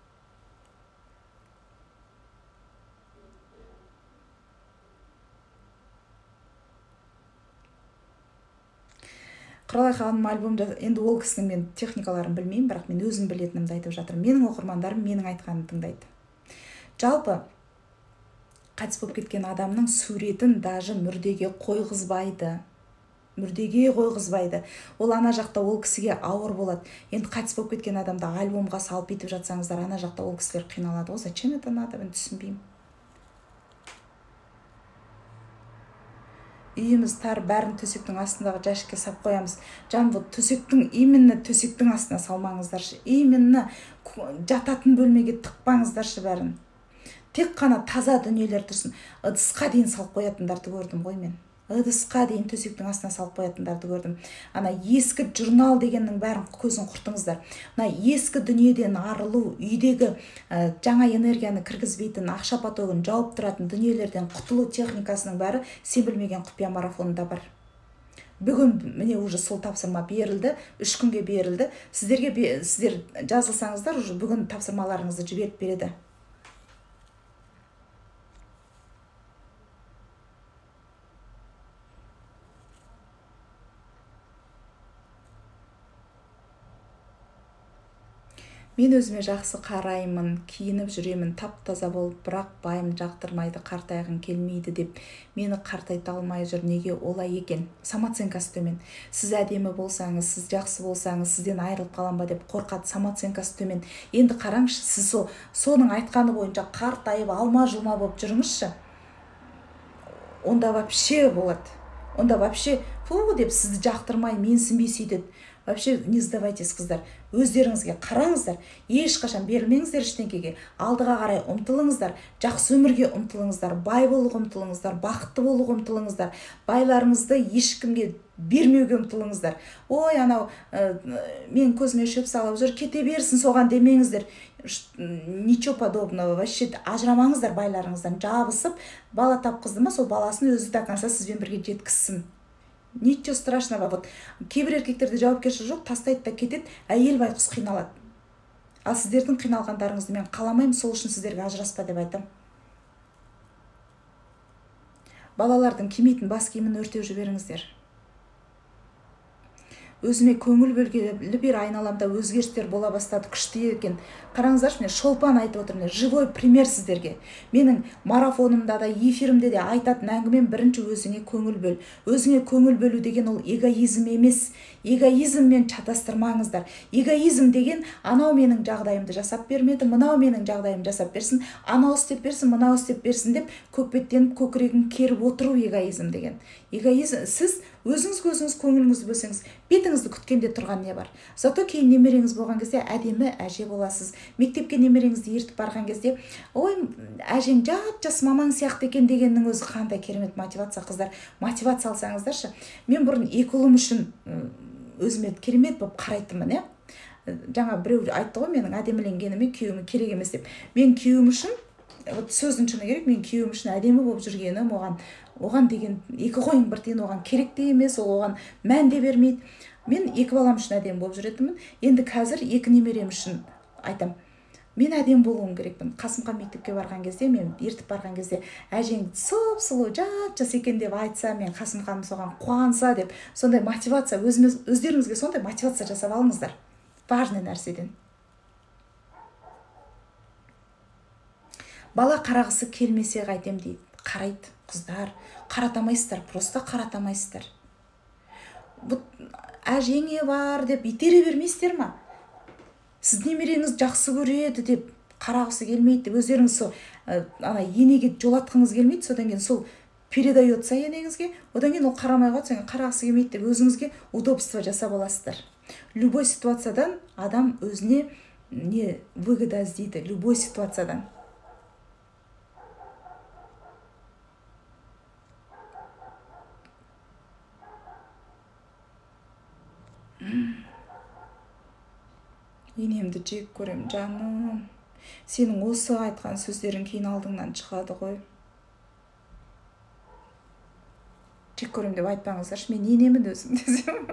Құралай Ханым альбомда, енді ол кісінің мен техникаларын білмеймін, бірақ мен өзім білетінімді айтып жатырмын. Менің оқырмандарым менің айтқанымды тыңдайды. Жалпы қайтыс болып кеткен адамның суретін даже мүрдеге қойғызбайды. Мүрдеге қойғызбайды. Ол ана жақта ол кісіге ауыр болады. Енді қайтыс болып кеткен адамды альбомға салып етіп жатсаңыздар, ана жақта ол кісілер қиналады. О, зачем это надо? Мен түсінбеймін. Үйіміз тар, бәрін төсектің астындағы жәшікке сап қоямыз. Жан, вот төсектің, именно төсектің астына салмаңыздаршы. Именно жататын бөлмеге тықпаңыздаршы бәрін. Тек қана таза дүниелер тұрсын. Ыдысқа дейін салып қоятындарды көрдім ғой мен. ыдысқа дейін төсектің астына салып қоятындарды көрдім. Ана ескі журнал дегеннің бәрін көзін құртыңыздар. Мына ескі дүниеден арылу, үйдегі ә, жаңа энергияны кіргізбейтін, ақша потогын жауып тұратын дүниелерден құтылу техникасының бәрі сен білмеген құпия марафонында бар. Бүгін міне уже сол тапсырма берілді, үш күнге берілді. Сіздерге сіздер жазылсаңыздар, уже бүгін тапсырмаларыңызды жіберіп береді. Мен өзіме жақсы қараймын, киініп жүремін, тап-таза болып, бірақ байым жақтырмайды, қартайғым келмейді деп мені қартайта алмай жүр. Неге олай екен? Самооценкасы төмен. Сіз әдемі болсаңыз, сіз жақсы болсаңыз, сізден айырылып қалам ба деп қорқады, самооценкасы төмен. Енді қараңызшы, сіз со, соның айтқаны бойынша қартайып, алма-жұлма болып жүріңізші. Онда вообще болады. Онда вообще фу деп сізді жақтырмай, менсінбей сөйтеді. Вообще не сдавайтесь, қыздар. Өздеріңізге қараңыздар, ешқашан берілмеңіздер ештеңеге. Алдыға қарай ұмтылыңыздар, жақсы өмірге ұмтылыңыздар, бай болуға ұмтылыңыздар, бақытты болуға ұмтылыңыздар. Байларыңызды ешкімге бермеуге ұмтылыңыздар. Ой, анау ә, мен көзіме шөп салып жүр, кете берсін соған демеңіздер. Ничего подобного. Вообще ажырамаңыздар байларыңыздан. Жабысып, бала тапқызды ма, сол баласын өзі до конца сізбен бірге жеткізсін. Ничего страшного. Вот кейбір еркектерде жауапкершілік жоқ, тастайды да кетеді, әйел байқұс қиналады. Ал сіздердің қиналғандарыңызды мен қаламаймын, сол үшін сіздерге ажыраспа деп айтам. Балалардың кимейтін бас киімін өртеу жіберіңіздер. Өзіме көңіл бөлгелі бер айналамда өзгерістер бола бастады, күшті екен. Қараңыздаршы, мен шолпан айтып отырмын, живой пример сіздерге. Менің марафонымда да, эфирімде де айтатын әңгімем бірінші өзіңе көңіл бөл. Өзіңе көңіл бөлу деген ол эгоизм емес. Эгоизммен шатастырмаңыздар. Эгоизм деген анау менің жағдайымды жасап бермеді, мынау менің жағдайымды жасап берсін, анау істеп берсін, мынау істеп берсін деп көкбеттеніп көкірегін керіп отыру эгоизм деген. Эгоизм, сіз өзіңіз өзіңіз көңіліңізді бөлсеңіз, бетіңізді күткенде тұрған не бар? Зато кейін немереңіз болған кезде әдемі әже боласыз. Мектепке немереңізді ертіп барған кезде, ой, әжең жап-жас мамаң сияқты екен дегеннің өзі қандай керемет мотивация, қыздар. Мотивация алсаңыздаршы. Мен бұрын екі ұлым үшін өзіме керемет болып қарайтынмын, иә. Жаңа біреу айтты ғой, менің әдеміленгеніме күйеуіме керек емес деп. Мен күйеуім үшін, вот сөздің шыны керек, мен күйеуім үшін әдемі болып жүргенім, оған оған деген екі қойың бір тиын оған керек те емес, ол оған мән де бермейді. Мен екі балам үшін әдемі болып жүретінмін. Енді қазір екі немерем үшін айтам. Мен әдемі болуым керекпін. Қасымға мектепке барған кезде, мен ертіп барған кезде, әжең сұп-сұлу, жап-жас екен деп айтса, мен Қасымқаным соған қуанса деп, сондай мотивация, өзіміз, өздеріңізге сондай мотивация жасап алыңыздар. Важный нәрседен. Бала қарағысы келмесе қайтем дейді. Қарайды, қыздар. Қаратамайсыздар, просто қаратамайсыздар. Әжеңе бар деп итере бермейсіздер ма? Сіз немереңіз жақсы көреді деп қарағысы келмейді деп өздеріңіз сол ана енеге жолатқыңыз келмейді, содан кейін сол передается енеңізге, одан кейін ол қарамай қойса, қарағысы келмейді деп өзіңізге удобство жасап аласыздар. Любой ситуациядан адам өзіне не выгода іздейді, любой ситуациядан. Енемді жек көрем, жаным. Сенің осы айтқан сөздерің кейін алдыңнан шығады ғой. Жек көрем деп айтпаңыздаршы, мен енемін өзім десем.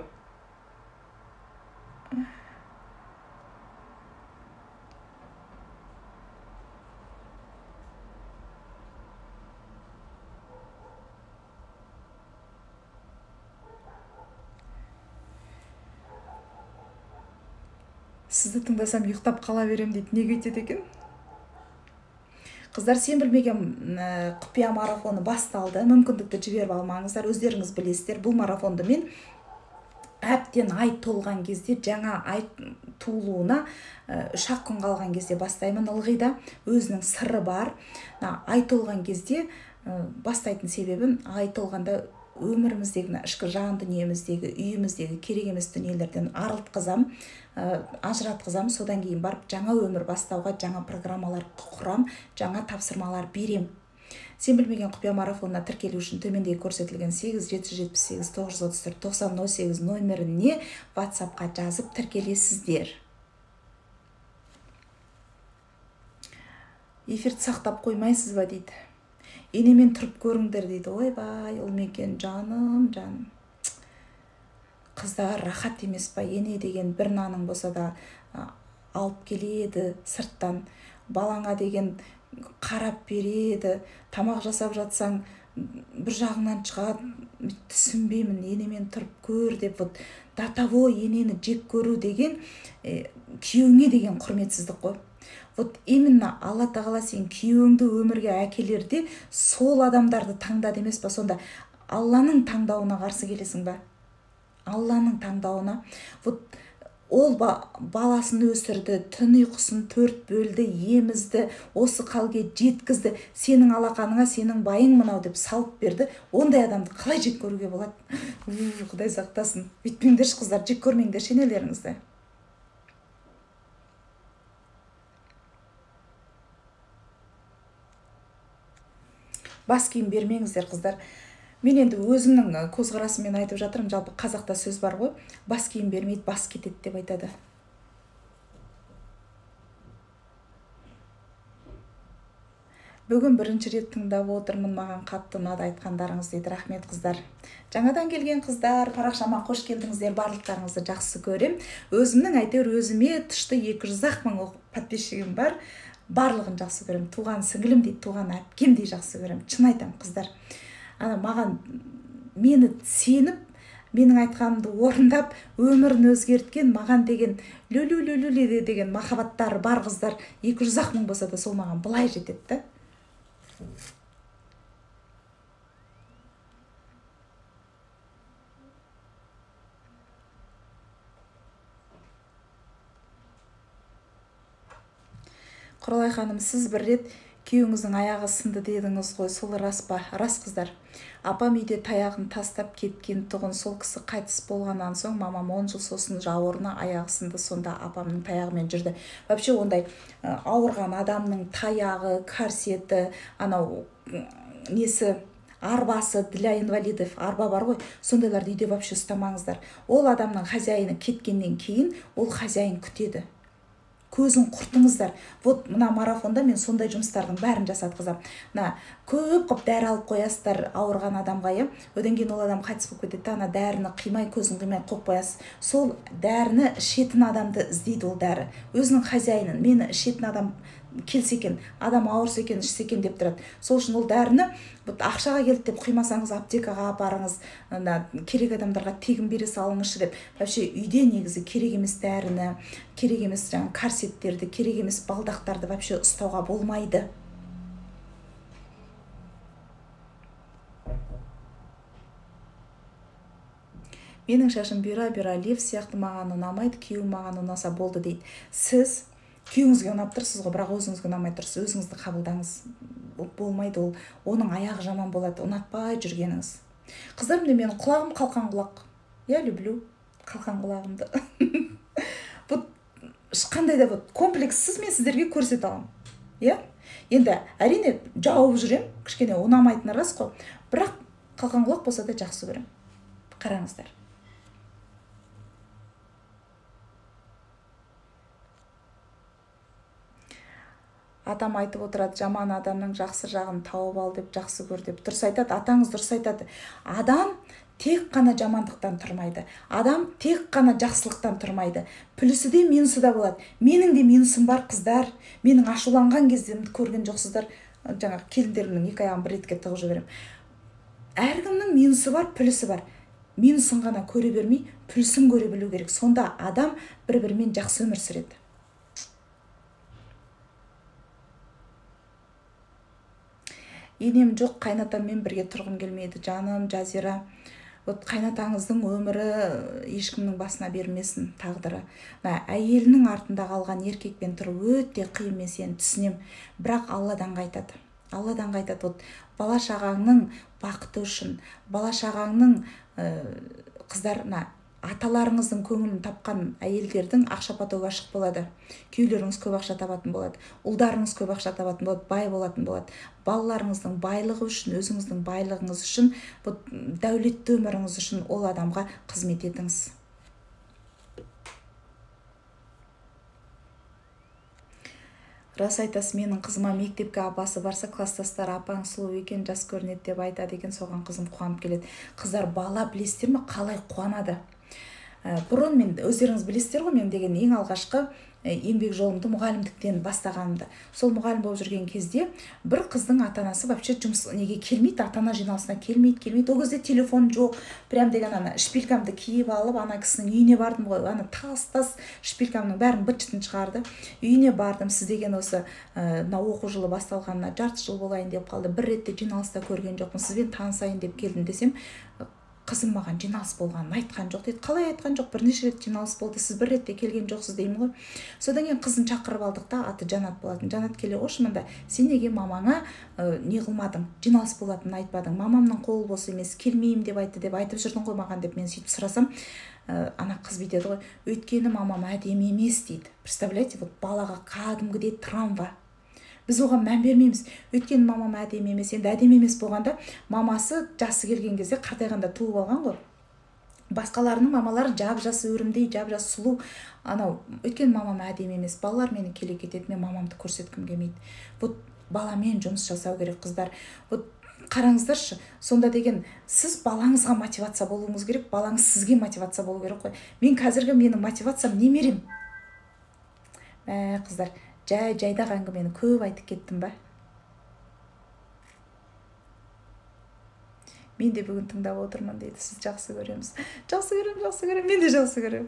Сізді тыңдасам ұйықтап қала берем дейді. Неге өйтеді екен? Қыздар, сен білмеген құпия марафоны басталды. Мүмкіндікті жіберіп алмаңыздар. Өздеріңіз білесіздер. Бұл марафонды мен әптен ай толған кезде, жаңа ай туылуына үш-ақ күн қалған кезде бастаймын. Ылғи да өзінің сыры бар. Ай толған кезде бастайтын себебім, ай толғанда өміріміздегі, ішкі жан дүниеміздегі, үйіміздегі керек емес дүниелерден арылтқызам, ажыратқызам, содан кейін барып жаңа өмір бастауға жаңа программалар құрам, жаңа тапсырмалар берем. Сен білмеген құпия марафонына тіркелу үшін төмендегі көрсетілген сегіз жеті жүз жетпіс сегіз тоғыз жүз отыз төрт тоқсан нөл сегіз номеріне WhatsAppқа жазып тіркелесіздер. Эфирді сақтап қоймайсыз ба дейді. Енемен тұрып көріңдер дейді. Ойбай, ол мекен жаным, жаным. Қыздар рахат емес па? Ене деген бір наның болса да алып келеді сырттан. Балаңа деген қарап береді. Тамақ жасап жатсаң бір жағынан шығады. Түсінбеймін, енемен тұрып көр деп. Вот датаво енені жек көру деген күйеуіңе деген құрметсіздік қой. Вот именно Алла тағала сен күйеуіңді өмірге әкелерде сол адамдарды таңдады емес па? Сонда Алланың таңдауына қарсы келесің ба? Алланың таңдауына. Вот ол баласын өсірді, түн ұйқысын төрт бөлді, емізді, осы халге жеткізді. Сенің алақаныңа сенің байың мынау деп салып берді. Ондай адамды қалай жек көруге болады? Құдай сақтасын. Бүйтпеңдерші қыздар, жек көрмеңдер шенелеріңізді. Бас киім бермеңіздер қыздар. Мен енді өзімнің көзқарасыммен айтып жатырмын. Жалпы қазақта сөз бар ғой, бас киім бермейді, бас кетеді деп айтады. Бүгін бірінші рет тыңдап отырмын, маған қатты ұнады айтқандарыңыз дейді. Рахмет қыздар. Жаңадан келген қыздар, парақшама қош келдіңіздер, барлықтарыңызды жақсы көрем. Өзімнің әйтеуір өзіме тұшты екі жүз ақ мың подписчигім бар. Барлығын жақсы көрем. Туған сіңілім дейді, туған әпкемдей жақсы көрем. Шын айтам қыздар. Ана маған мені сеніп, менің айтқанымды орындап, өмірін өзгерткен, маған деген лүлүлүлүлү деген махаббаттары бар қыздар екі жүз ақ мың болса да сол маған былай жетеді. Құралай ханым, сіз бір рет күйеуіңіздің аяғы сынды дедіңіз ғой, сол рас па? Рас қыздар. Апам үйде таяғын тастап кеткен тұғын, сол кісі қайтыс болғаннан соң мамам он жыл сосын жауырына аяғы сынды, сонда апамның таяғымен жүрді. Вообще ондай ауырған адамның таяғы, корсеті, анау несі арбасы для инвалидов арба бар ғой, сондайларды үйде вообще ұстамаңыздар. Ол адамның хозяйыны кеткеннен кейін ол хозяйын күтеді. Көзін құртыңыздар. Вот мына марафонда мен сондай жұмыстардың бәрін жасатқызам. Мына көп қып дәрі алып қоясыздар ауырған адамға, иә. Одан кейін ол адам қайтыс болып кетеді. Ана дәріні қимай, көзін қимай қойып қоясыз. Сол дәріні ішетін адамды іздейді ол дәрі. Өзінің хозяйынын, мені ішетін адам келсе екен, адам ауырса екен, ішсе екен деп тұрады. Сол үшін ол дәріні ақшаға келді деп құймасаңыз аптекаға апарыңыз, керек адамдарға тегін бере салыңызшы деп. Вообще үйде негізі керек емес дәріні, керек емес жаңа корсеттерді, керек емес балдақтарды вообще ұстауға болмайды. Менің шашым бұйра-бұйра лев сияқты, маған ұнамайды, күйеуім маған ұнаса болды дейді. Сіз күйеуіңізге ұнап тұрсыз ғой, бірақ өзіңізге ұнамай тұрсыз, өзіңізді қабылдаңыз. Болмайды ол, оның аяғы жаман болады, ұнатпай жүргеніңіз. Қыздарым, де менің құлағым қалқан құлақ. Я люблю қалқан құлағымды. Бұл қандай да комплекссіз мен сіздерге көрсете аламын. Я? Енді әрине жауып жүрем, кішкене ұнамайтыны рас қой, бірақ қалқан құлақ болса да жақсы көрем. Қараңыздар. Атам айтып отырады, жаман адамның жақсы жағын тауып ал деп, жақсы көр деп. Дұрыс айтады, атаңыз дұрыс айтады. Адам тек қана жамандықтан тұрмайды. Адам тек қана жақсылықтан тұрмайды. Плюсі де минусы да болады. Менің де минусым бар қыздар. Менің ашуланған кездерімді көрген жоқсыздар. Жаңағы келіндерімнің екі аяғын бір ретке тығып жіберем. Әркімнің минусы бар, плюсі бар. Минусын ғана көре бермей, плюсін көре білу керек. Сонда адам бір-бірімен жақсы өмір сүреді. Енем жоқ, қайнатаммен бірге тұрғым келмейді. Жаным, Жазира, вот қайнатаңыздың өмірі ешкімнің басына бермесін, тағдыры. Әйелінің артында қалған еркекпен тұру өте қиын, мен сені түсінем. Бірақ Алладан қайтады. Алладан қайтады. Вот бала-шағаңның бақыты үшін, бала-шағаңның қыздарына аталарыңыздың көңілін тапқан әйелдердің ақша потогы ашық болады. Күйеулеріңіз көп ақша табатын болады. Ұлдарыңыз көп ақша табатын болады, бай болатын болады. Балаларыңыздың байлығы үшін, өзіңіздің байлығыңыз үшін, дәулетті өміріңіз үшін ол адамға қызмет етіңіз. Рас айтасыз, менің қызыма мектепке апасы барса, класстастары апаң сұлу екен, жас көрінеді деп айтады екен, соған қызым қуанып келеді. Қыздар, бала білесіздер ме, қалай қуанады? Бұрын мен, өздеріңіз білесіздер ғой, мен деген ең алғашқы еңбек жолымды мұғалімдіктен бастағанымды. Сол мұғалім болып жүрген кезде бір қыздың ата-анасы вообще жұмыс неге келмейді, ата-ана жиналысына келмейді, келмейді. Ол кезде телефон жоқ. Прям деген ана шпилькамды киіп алып, ана кісінің үйіне бардым ғой. Ана тас-тас шпилькамның бәрін быт-шытын шығарды. Үйіне бардым. Сіз деген осы мына оқу жылы басталғанына жарты жыл болайын деп қалды. Бір ретте жиналыста көрген жоқпын. Сізбен танысайын деп келдім десем, қызым маған жиналыс болғанын айтқан жоқ дейді. Қалай айтқан жоқ? Бірнеше рет жиналыс болды. Сіз бір ретте келген жоқсыз деймін ғой. Содан кейін қызын шақырып алдық та, аты Жанат болатын. Жанат, келе қойшы мында. Сен неге мамаңа не қылмадың? Жиналыс болатынын айтпадың. Мамамның қолы бос емес, келмеймін деп айтты деп айтып жүрдің ғой маған деп мен сөйтіп сұрасам, ана қыз бүйтеді ғой. Өйткені мамам әдемі емес дейді. Представляете, вот балаға кәдімгідей травма. Біз оған мән бермейміз. Өйткені мамам әдемі емес. Енді әдемі емес болғанда, мамасы жасы келген кезде қартайғанда туып алған ғой. Басқаларының мамалары жап-жас өрімдей, жап-жас сұлу. Анау, өйткені мамам әдемі емес. Балалар мені келе кетеді, мен мамамды көрсеткім келмейді. Вот баламен жұмыс жасау керек, қыздар. Вот қараңыздаршы, сонда деген сіз балаңызға мотивация болуыңыз керек, балаңыз сізге мотивация болу керек қой. Мен қазіргі менің мотивациям немерем. Ә, қыздар, жай жайдақ әңгімені көп айтып кеттім ба? Мен де бүгін тыңдап отырмын дейді. Сіз жақсы көреміз. Жақсы көрем, жақсы көрем. Мен де жақсы көрем.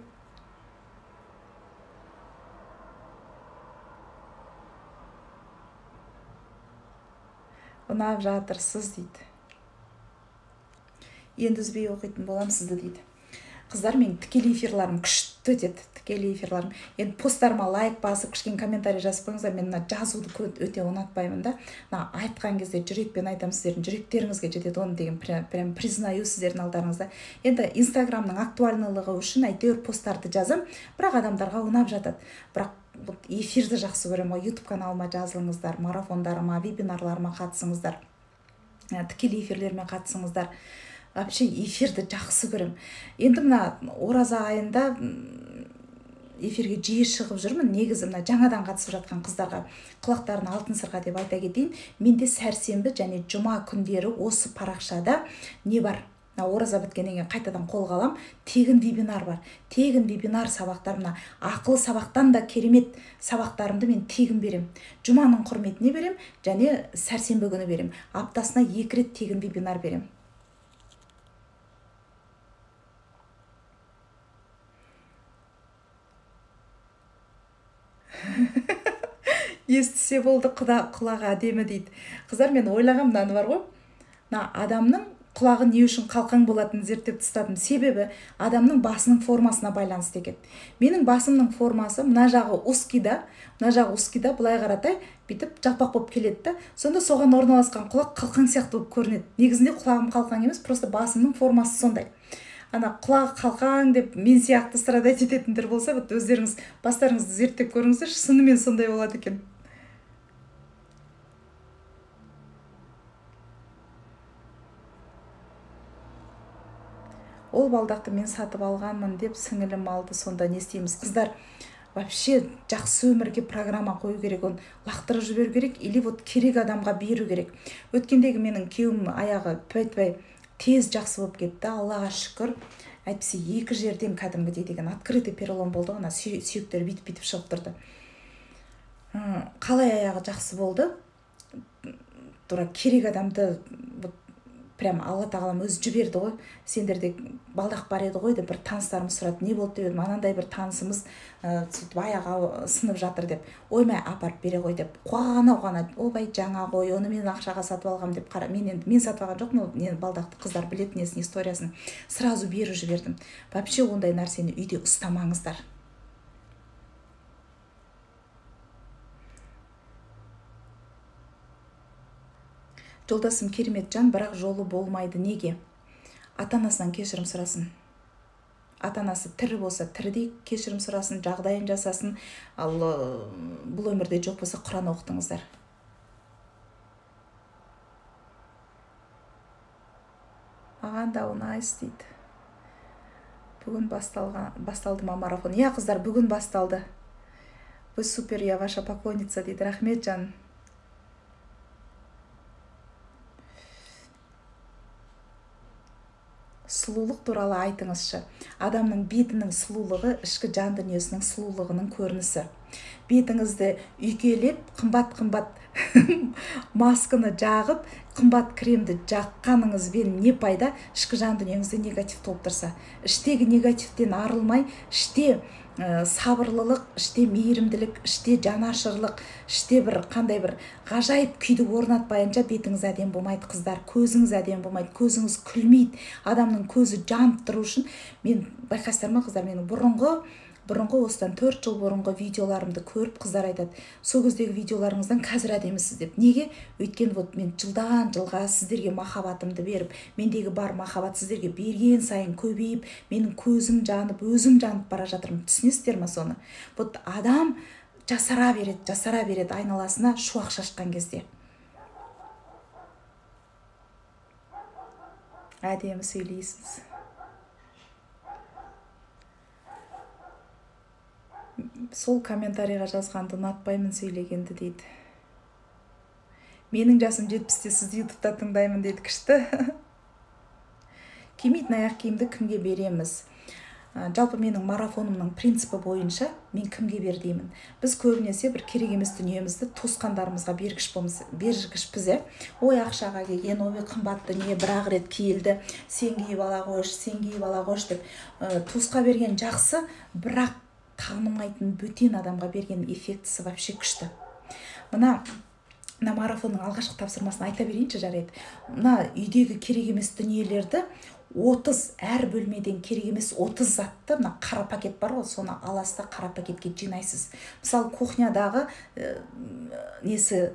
Ұнап жатырсыз дейді. Енді үзбей оқитын болам сізді дейді. Қыздар, мен тікелей эфирларым күшті өтеді. Тікелей эфирларым. Енді посттарыма лайк басып, кішкене комментарий жазып қойыңыздар. Мен мына жазуды өте ұнатпаймын да. Мына айтқан кезде жүрекпен айтамын, сіздердің жүректеріңізге жетеді. Оны деген прям признаю сіздердің алдарыңызда. Енді Инстаграмның актуальнылығы үшін әйтеуір посттарды жазам, бірақ адамдарға ұнап жатады. Бірақ эфирді жақсы көрем ғой. YouTube каналыма жазылыңыздар, марафондарыма, вебинарларыма қатысыңыздар, тікелей эфирлеріме қатысыңыздар. Вообще эфирді жақсы көрем. Енді мына ораза айында эфирге жиі шығып жүрмін. Негізі мына жаңадан қатысып жатқан қыздарға құлақтарын алтын сырға деп айта кетейін. Менде сәрсенбі және жұма күндері осы парақшада не бар? Ораза біткеннен кейін қайтадан қолға алам. Тегін вебинар бар. Тегін вебинар сабақтарымна, ақылы сабақтан да керемет сабақтарымды мен тегін берем. Жұманың құрметіне берем және сәрсенбі күні берем. Аптасына екі рет тегін вебинар берем. Естісе болды, құлағы әдемі дейді. Қыздар, мен ойлағам мынаны бар ғой. Адамның құлағы не үшін қалқан болатынын зерттеп тастадым. Себебі адамның басының формасына байланысты екен. Менің басымның формасы мына жағы узкийда, мына жағы узкийда, былай қаратай, бүйтіп жаппақ болып келеді да. Сонда соған орналасқан құлақ қалқан сияқты болып көрінеді. Негізінде құлағым қалқан емес, просто басымның формасы сондай. Ана құлағы қалқан деп мен сияқты страдать ететіндер болса, өздеріңіз бастарыңызды зерттеп көріңіздер, шынымен сондай болады екен. Ол балдақты мен сатып алғанмын деп сіңілім алды, сонда не істейміз? Қыздар, вообще жақсы өмірге программа қою керек, оны лақтырып жіберу керек, или вот керек адамға беру керек. Өткендегі менің күйеуім аяғы пәйтпай тез жақсы болып кетті, Аллаға шүкір. Әйтпесе екі жерден кәдімгідей деген открытый перелом болды, ана сүйектері битіп-битіп шығып тұрды. Қалай аяғы жақсы болды? Тура керек адамды прям Алла тағалам өзі жіберді ғой. Сендерде балдақ бар еді ғой деп бір таныстарымыз сұрады. Не болды деп едім, анандай бір танысымыз аяғы сынып жатыр деп. Оймай апарып бере ғой деп. Қуана қуана, ойбай жаңа ғой, оны мен ақшаға сатып алғам деп қара. Мен енді мен сатып алған жоқпын, мен балдақты қыздар білетін несін историясын. Сразу беріп жібердім. Вообще ондай нәрсені үйде ұстамаңыздар. Жолдасым керемет жан, бірақ жолы болмайды. Неге? Ата-анасынан кешірім сұрасын. ата анасы тірі болса тірідей кешірім сұрасын, жағдайын жасасын, ал бұл өмірде жоқ болса Құран оқытыңыздар. Маған да ұнайс дейді. Бүгін басталған, басталды ма марафон? Иә қыздар, бүгін басталды. Вы супер, я ваша поклонница дейді. Рахмет жан. Сұлулық туралы айтыңызшы. Адамның бетінің сұлулығы ішкі жан дүниесінің сұлулығының көрінісі. Бетіңізді үйкелеп, қымбат-қымбат масканы жағып, қымбат кремді жаққаныңызбен не пайда? Ішкі жан дүниеңізде негатив толып тұрса. Іштегі негативтен арылмай, іште ә, сабырлылық, іште мейірімділік, іште жанашырлық, іште бір қандай бір ғажайып күйді орнатпайынша бетіңіз әдем болмайды қыздар, көзіңіз әдем болмайды, көзіңіз күлмейді. Адамның көзі жанып тұру үшін, мен байқайсыздар ма қыздар, менің бұрынғы бұрынғы осыдан төрт жыл бұрынғы видеоларымды көріп қыздар айтады, сол кездегі видеоларыңыздан қазір әдемісіз деп. Неге? Өйткені вот мен жылдан жылға сіздерге махаббатымды беріп, мендегі бар махаббат сіздерге берген сайын көбейіп, менің көзім жанып, өзім жанып бара жатырмын. Түсінесіздер ме соны? Вот адам жасара береді, жасара береді айналасына шуақ шашқан кезде. Әдемі сөйлейсіз. Сол комментарийға жазғанды ұнатпаймын сөйлегенді дейді. Менің жасым жетпісте, сізді ютубта тыңдаймын дейді. Күшті. Кимейтін аяқ киімді кімге береміз? Жалпы менің марафонымның принципі бойынша мен кімге бер деймін. Біз көбінесе бір керек емес дүниемізді туысқандарымызға бергішпіз, бергішпіз. Ой, ақшаға келген, ой, қымбат дүние бір-ақ рет киілді, сен киіп ала қойшы, сен киіп ала қойшы деп. Туысқа берген жақсы, бірақ танымайтын бөтен адамға берген эффектісі вообще күшті. Мына мына марафонның алғашқы тапсырмасын айта берейінші жарайды. Мына үйдегі керек емес дүниелерді отыз, әр бөлмеден керек емес отыз затты, мына қара пакет бар ғой, соны аласыз да қара пакетке жинайсыз. Мысалы кухнядағы ә, несі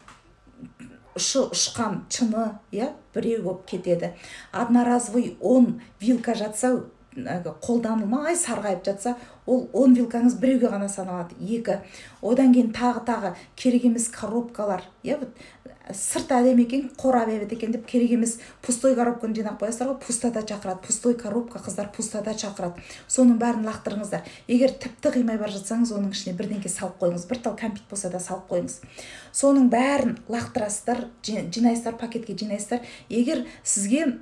ұшы ұшқан чыны, иә, біреу болып кетеді. Одноразовый он вилка жатса, қолданылмай сарғайып жатса, ол он вилкаңыз біреуге ғана саналады. Екі. Одан кейін тағы-тағы керек емес коробкалар. Иә, сырт әдемі екен, қорап әбет екен деп керек емес пустой коробканы жинап қоясыздар ғой, пустада шақырады. Пустой коробка қыздар пустада шақырады. Соның бәрін лақтырыңыздар. Егер тіпті қимай бар жатсаңыз, оның ішіне бірдеңке салып қойыңыз. Bir тал кәмпит болса да салып қойыңыз. Соның бәрін лақтырасыздар, жинайсыздар, пакетке жинайсыздар. Егер сізге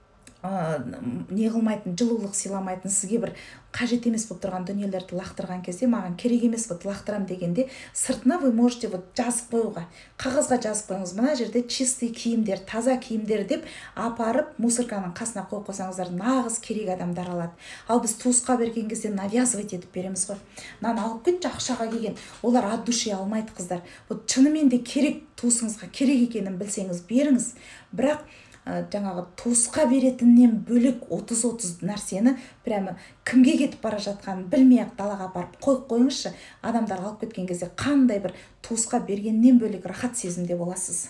не қылмайтын, жылулық сыйламайтын, сізге бір қажет емес болып тұрған дүниелерді лақтырған кезде, маған керек емес вот лақтырам дегенде, сыртына вы можете вот жазып қоюға, қағазға жазып қойыңыз. Мына жерде чистый киімдер, таза киімдер деп апарып мусорканың қасына қойып қойсаңыздар, нағыз керек адамдар алады. Ал біз туысқа берген кезде навязывать етіп береміз ғой. Мынаны алып кетші, ақшаға келген. Олар от души алмайды қыздар. Вот шынымен де керек, туысыңызға керек екенін білсеңіз беріңіз. Бірақ жаңағы туысқа беретіннен бөлек отыз-отыз нәрсені прямо кімге кетіп бара жатқанын білмей-ақ далаға апарып қойып қойыңызшы. Адамдар алып кеткен кезде қандай бір туысқа бергеннен бөлек рахат сезімде боласыз.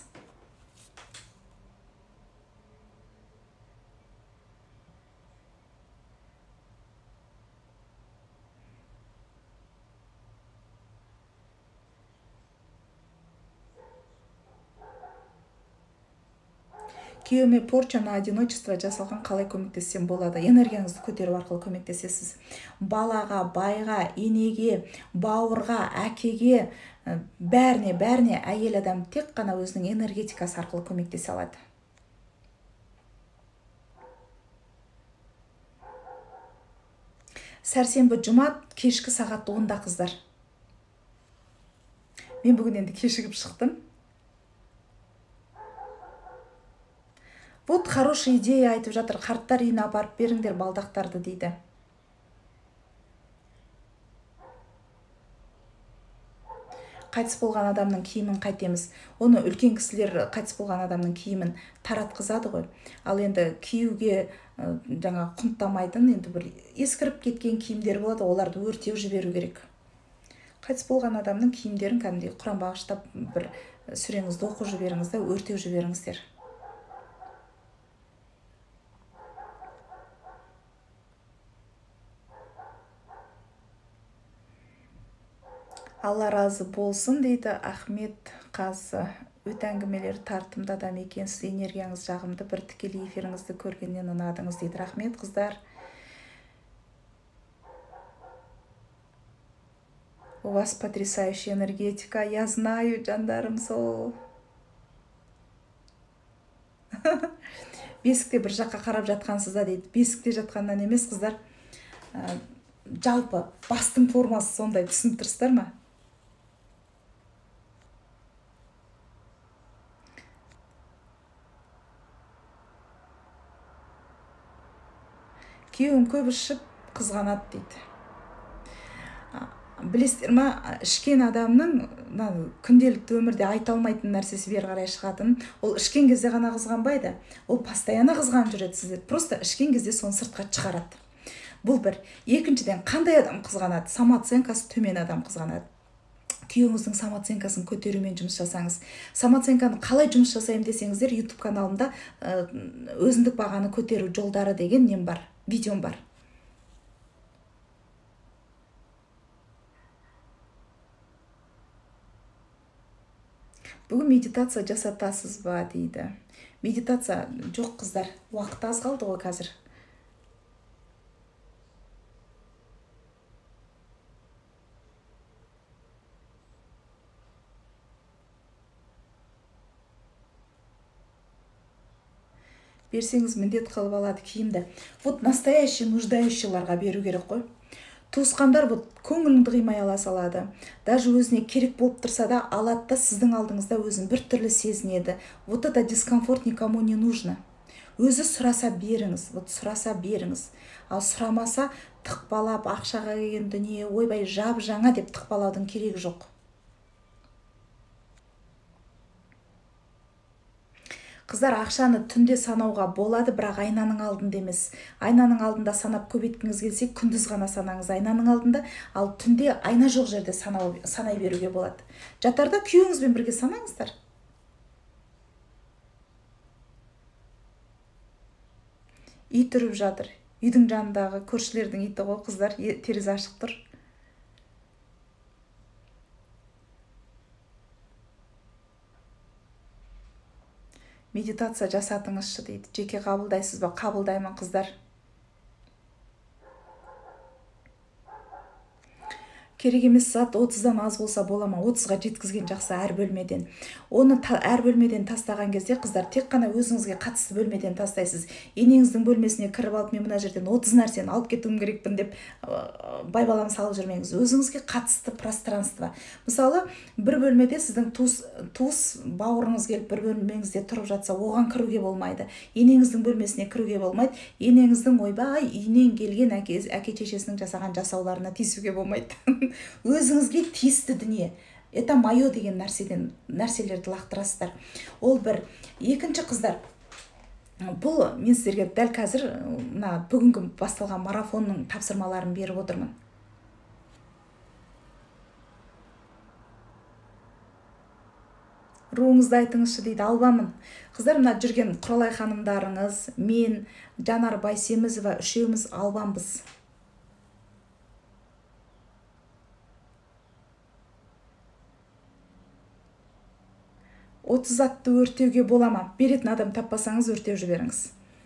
Күйеуіме порча на одиночество жасалған, қалай көмектессем болады? Энергияңызды көтеру арқылы көмектесесіз. Балаға, байға, енеге, бауырға, әкеге, бәріне, бәріне әйел адам тек қана өзінің энергетикасы арқылы көмектесе алады. Сәрсенбі жұма кешкі сағат онда қыздар. Мен бүгін енді кешігіп шықтым. Вот хороший идея айтып жатыр, қарттар үйіне апарып беріңдер балдақтарды дейді. Қайтыс болған адамның киімін қайтеміз. Оны үлкен кісілер қайтыс болған адамның киімін таратқызады ғой. Ал енді киюге жаңа құнттамайтын, енді бір ескіріп кеткен киімдер болады, оларды өртеу жіберу керек. Қайтыс болған адамның киімдерін кәдімгідей Құран бағыштап бір сүреңізді оқып жіберіңіз да өртеу жіберіңіздер. Алла разы болсын дейді Ахмет Қазы. Өте әңгімелер тартымды адам екенсіз, энергияңыз жағымды, бір тікелей эфиріңізді көргеннен ұнадыңыз дейді. Рахмет қыздар. У вас потрясающая энергетика. Я знаю, жандарым, сол. Бесікте бір жаққа қарап жатқансыз да дейді. Бесікте жатқаннан емес, қыздар. Жалпы бастың формасы сондай, түсініп тұрсыздар ма? Күйеуім көп ішіп қызғанады дейді. Білесіздер ма, ішкен адамның күнделікті өмірде айта алмайтын нәрсесі бері қарай шығатын. Ол ішкен кезде ғана қызғанбайды. Ол постоянно қызғанып жүреді сізді. Просто ішкен кезде соны сыртқа шығарады. Бұл бір. Екіншіден, қандай адам қызғанады? Самооценкасы төмен адам қызғанады. Күйеуіңіздің самооценкасын көтерумен жұмыс жасаңыз. Самооценканы қалай жұмыс жасаймын десеңіздер, YouTube каналымда өзіндік бағаны көтеру жолдары деген нем бар, видеом бар. Бүгін медитация жасатасыз ба дейді. Медитация жоқ қыздар, уақыт аз қалды ғой қазір. Берсеңіз міндет қылып алады киімді. Вот настоящий нуждающийларға беру керек қой. Туысқандар вот көңіліңді қимай ала салады. Даже өзіне керек болып тұрса да алады да сіздің алдыңызда өзін бір түрлі сезінеді. Вот это дискомфорт никому не нужно. Өзі сұраса беріңіз, вот сұраса беріңіз. Ал сұрамаса тықпалап ақшаға келген дүние, ойбай жап жаңа деп тықпалаудың керегі жоқ. Қыздар, ақшаны түнде санауға болады, бірақ айнаның алдында емес. Айнаның алдында санап көбейткіңіз келсе, күндіз ғана санаңыз айнаның алдында, ал түнде айна жоқ жерде санау, санай беруге болады. Жатарда күйеуіңізбен бірге санаңыздар. Ит үріп жатыр. Үйдің жанындағы көршілердің иті ғой, қыздар, терезе ашық тұр. Медитация жасатыңызшы дейді. Жеке қабылдайсыз ба? Қабылдаймын қыздар. Керек емес зат отыздан аз болса бола ма? отызға жеткізген жақсы әр бөлмеден. Оны әр бөлмеден тастаған кезде қыздар тек қана өзіңізге қатысты бөлмеден тастайсыз. Енеңіздің бөлмесіне кіріп алып, мен мына жерден отыз нәрсені алып кетуім керекпін деп байбалам салып жүрмеңіз. Өзіңізге қатысты пространство. Мысалы, бір бөлмеде сіздің туыс, туыс бауырыңыз келіп бір бөлмеңізде тұрып жатса, оған кіруге болмайды. Енеңіздің бөлмесіне кіруге болмайды. Енеңіздің ойбай үйінен келген әке, әке шешесінің жасаған жасауларына тиісуге болмайды. Өзіңізге тиісті дүние. Это майо деген нәрседен нәрселерді лақтырасыздар. Ол бір. Екінші қыздар, бұл мен сіздерге дәл қазір мына бүгінгі басталған марафонның тапсырмаларын беріп отырмын. Руыңызды айтыңызшы дейді. Албамын. Қыздар, мына жүрген Құралай ханымдарыңыз, мен, Жанар Байсемізова үшеуміз албамбыз. отыз затты өртеуге бола ма? Беретін адам таппасаңыз өртеу жіберіңіз.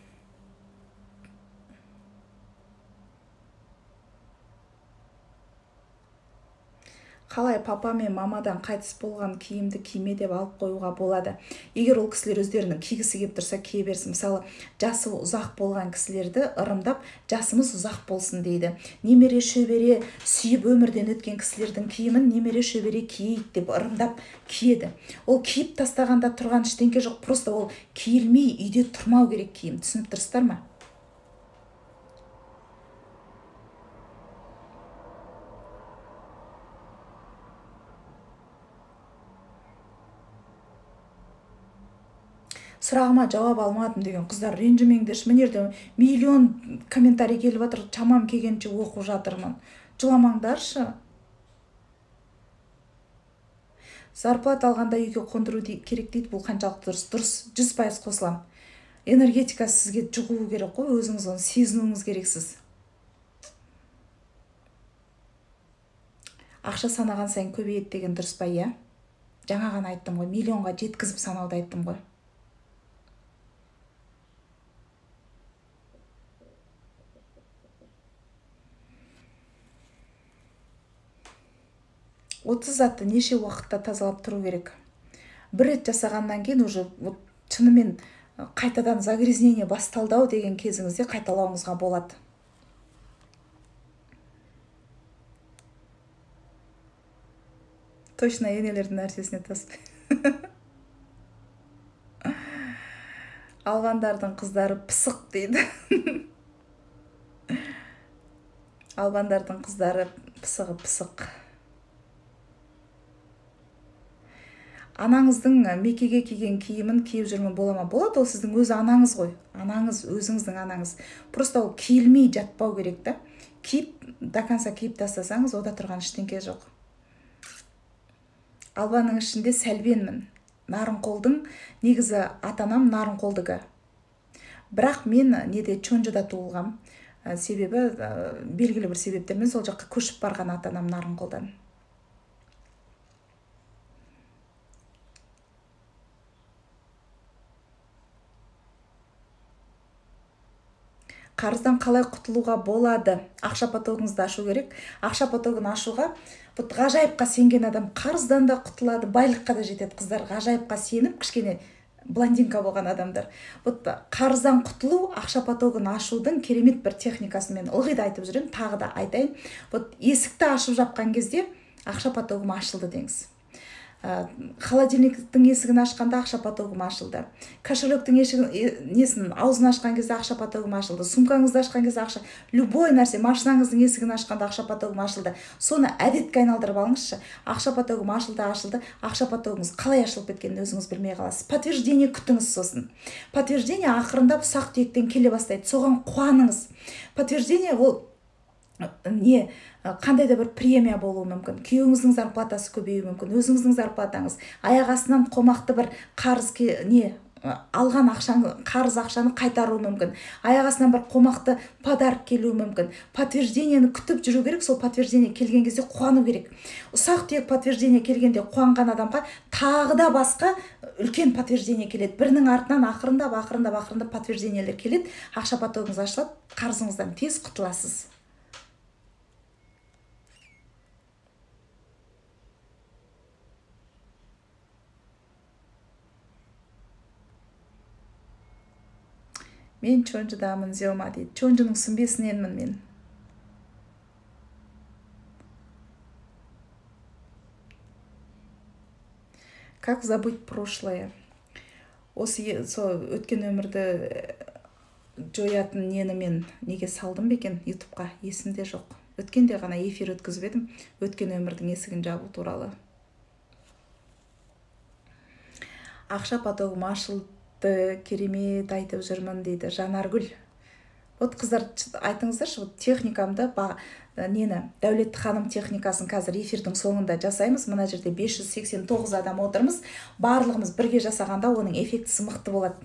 Қалай папа мен мамадан қайтыс болған киімді киме деп алып қоюға болады. Егер ол кісілер өздерінің кигісі келіп тұрса кие берсін. Мысалы, жасы ұзақ болған кісілерді ырымдап, жасымыз ұзақ болсын дейді. Немере шөбере сүйіп өмірден өткен кісілердің киімін немере шөбере киейік деп ырымдап киеді. Ол киіп тастағанда тұрған ештеңке жоқ, просто ол киілмей үйде тұрмау керек киім. Түсініп тұрсыздар ма? Сұрағыма жауап алмадым деген қыздар ренжімеңдерші. Мына жерде миллион комментарий келіп жатыр, шамам келгенше оқып жатырмын. Жыламаңдаршы. Зарплата алғанда үйге қондыру керек дейді. Бұл қаншалықты дұрыс? Дұрыс, жүз пайыз қосылам. Энергетика сізге жұғуы керек қой, өзіңіз оны сезінуіңіз керексіз. Ақша санаған сайын көбейеді деген дұрыс па? Иә. Жаңа ғана айттым ғой, миллионға жеткізіп санауды айттым ғой. отыз затты неше уақытта тазалап тұру керек? Бір рет жасағаннан кейін уже вот шынымен қайтадан загрязнение басталды деген кезіңізде қайталауыңызға болады. Точно енелердің нәрсесіне таспай. Албандардың қыздары пысық дейді. Албандардың қыздары пысығы пысық. Анаңыздың мекеге киген киімін киіп жүрмін бола ма? Болады, ол сіздің өз анаңыз ғой. Анаңыз, өзіңіздің анаңыз. Просто ол киілмей жатпау керек та. Киіп, до конца киіп тастасаңыз, ода тұрған ештеңке жоқ. Албанның ішінде сәлбенмін. Нарынқолдың, негізі атанам Нарынқолдығы. Бірақ мен неде Чонжыда туылғам. Себебі, белгілі бір себептермен сол жаққа көшіп барған атанам Нарынқолдан. Қарыздан қалай құтылуға болады? Ақша потогыңызды ашу керек. Ақша потогын ашуға вот ғажайыпқа сенген адам қарыздан да құтылады, байлыққа да жетеді. Қыздар ғажайыпқа сеніп, кішкене блондинка болған адамдар. Вот қарыздан құтылу, ақша потогын ашудың керемет бір техникасын мен ылғи да айтып жүрем, тағы да айтайын. Вот есікті ашып жапқан кезде ақша потогым ашылды деңіз. Холодильниктің есігін ашқанда ақша потогым ашылды. Кошелектің несін аузын ашқан кезде ақша потогым ашылды. Сумкаңызды ашқан кезде ақша, любой нәрсе, машинаңыздың есігін ашқанда ақша потогым ашылды. Соны әдетке айналдырып алыңызшы. Ақша потогым ашылды, ашылды. Ақша потогыңыз қалай ашылып кеткенін өзіңіз білмей қаласыз. Подтверждение күтіңіз сосын. Подтверждение ақырындап ұсақ түйектен келе бастайды. Соған қуаныңыз. Подтверждение ол не қандай да бір премия болуы мүмкін, күйеуіңіздің зарплатасы көбеюі мүмкін, өзіңіздің зарплатаңыз, аяқ астынан қомақты бір қарыз не алған ақшаны, қарыз ақшаны қайтаруы мүмкін, аяқ астынан бір қомақты подарок келуі мүмкін. Подтверждениені күтіп жүру керек, сол подтверждение келген кезде қуану керек. Ұсақ түйек подтверждение келгенде қуанған адамға тағы да басқа үлкен подтверждение келеді. Бірінің артынан ақырындап, ақырындап, ақырындап подтверждениелер келеді. Ақша потогыңыз ашылады, қарызыңыздан тез құтыласыз. Мен Чонжыдамын, Зеома дейді. Чонжының сүмбесіненмін мен. Как забыть прошлое? Осы өткен өмірді жоятын нені мен неге салдым бекен ютубқа? Есімде жоқ. Өткенде ғана эфир өткізіп едім, өткен өмірдің есігін жабу туралы. Ақша потогым ашылды, керемет айтып жүрмін дейді Жанаргүл. Вот қыздар айтыңыздаршы, вот техникамды нені Дәулетті ханым техникасын қазір эфирдің соңында жасаймыз. Мына жерде бес жүз сексен тоғыз адам отырмыз. Барлығымыз бірге жасағанда оның эффектісі мықты болады.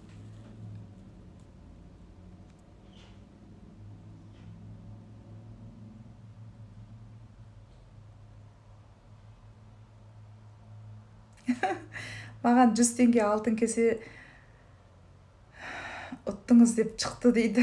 Маған жүз теңге алтын кесе ұттыңыз деп шықты дейді.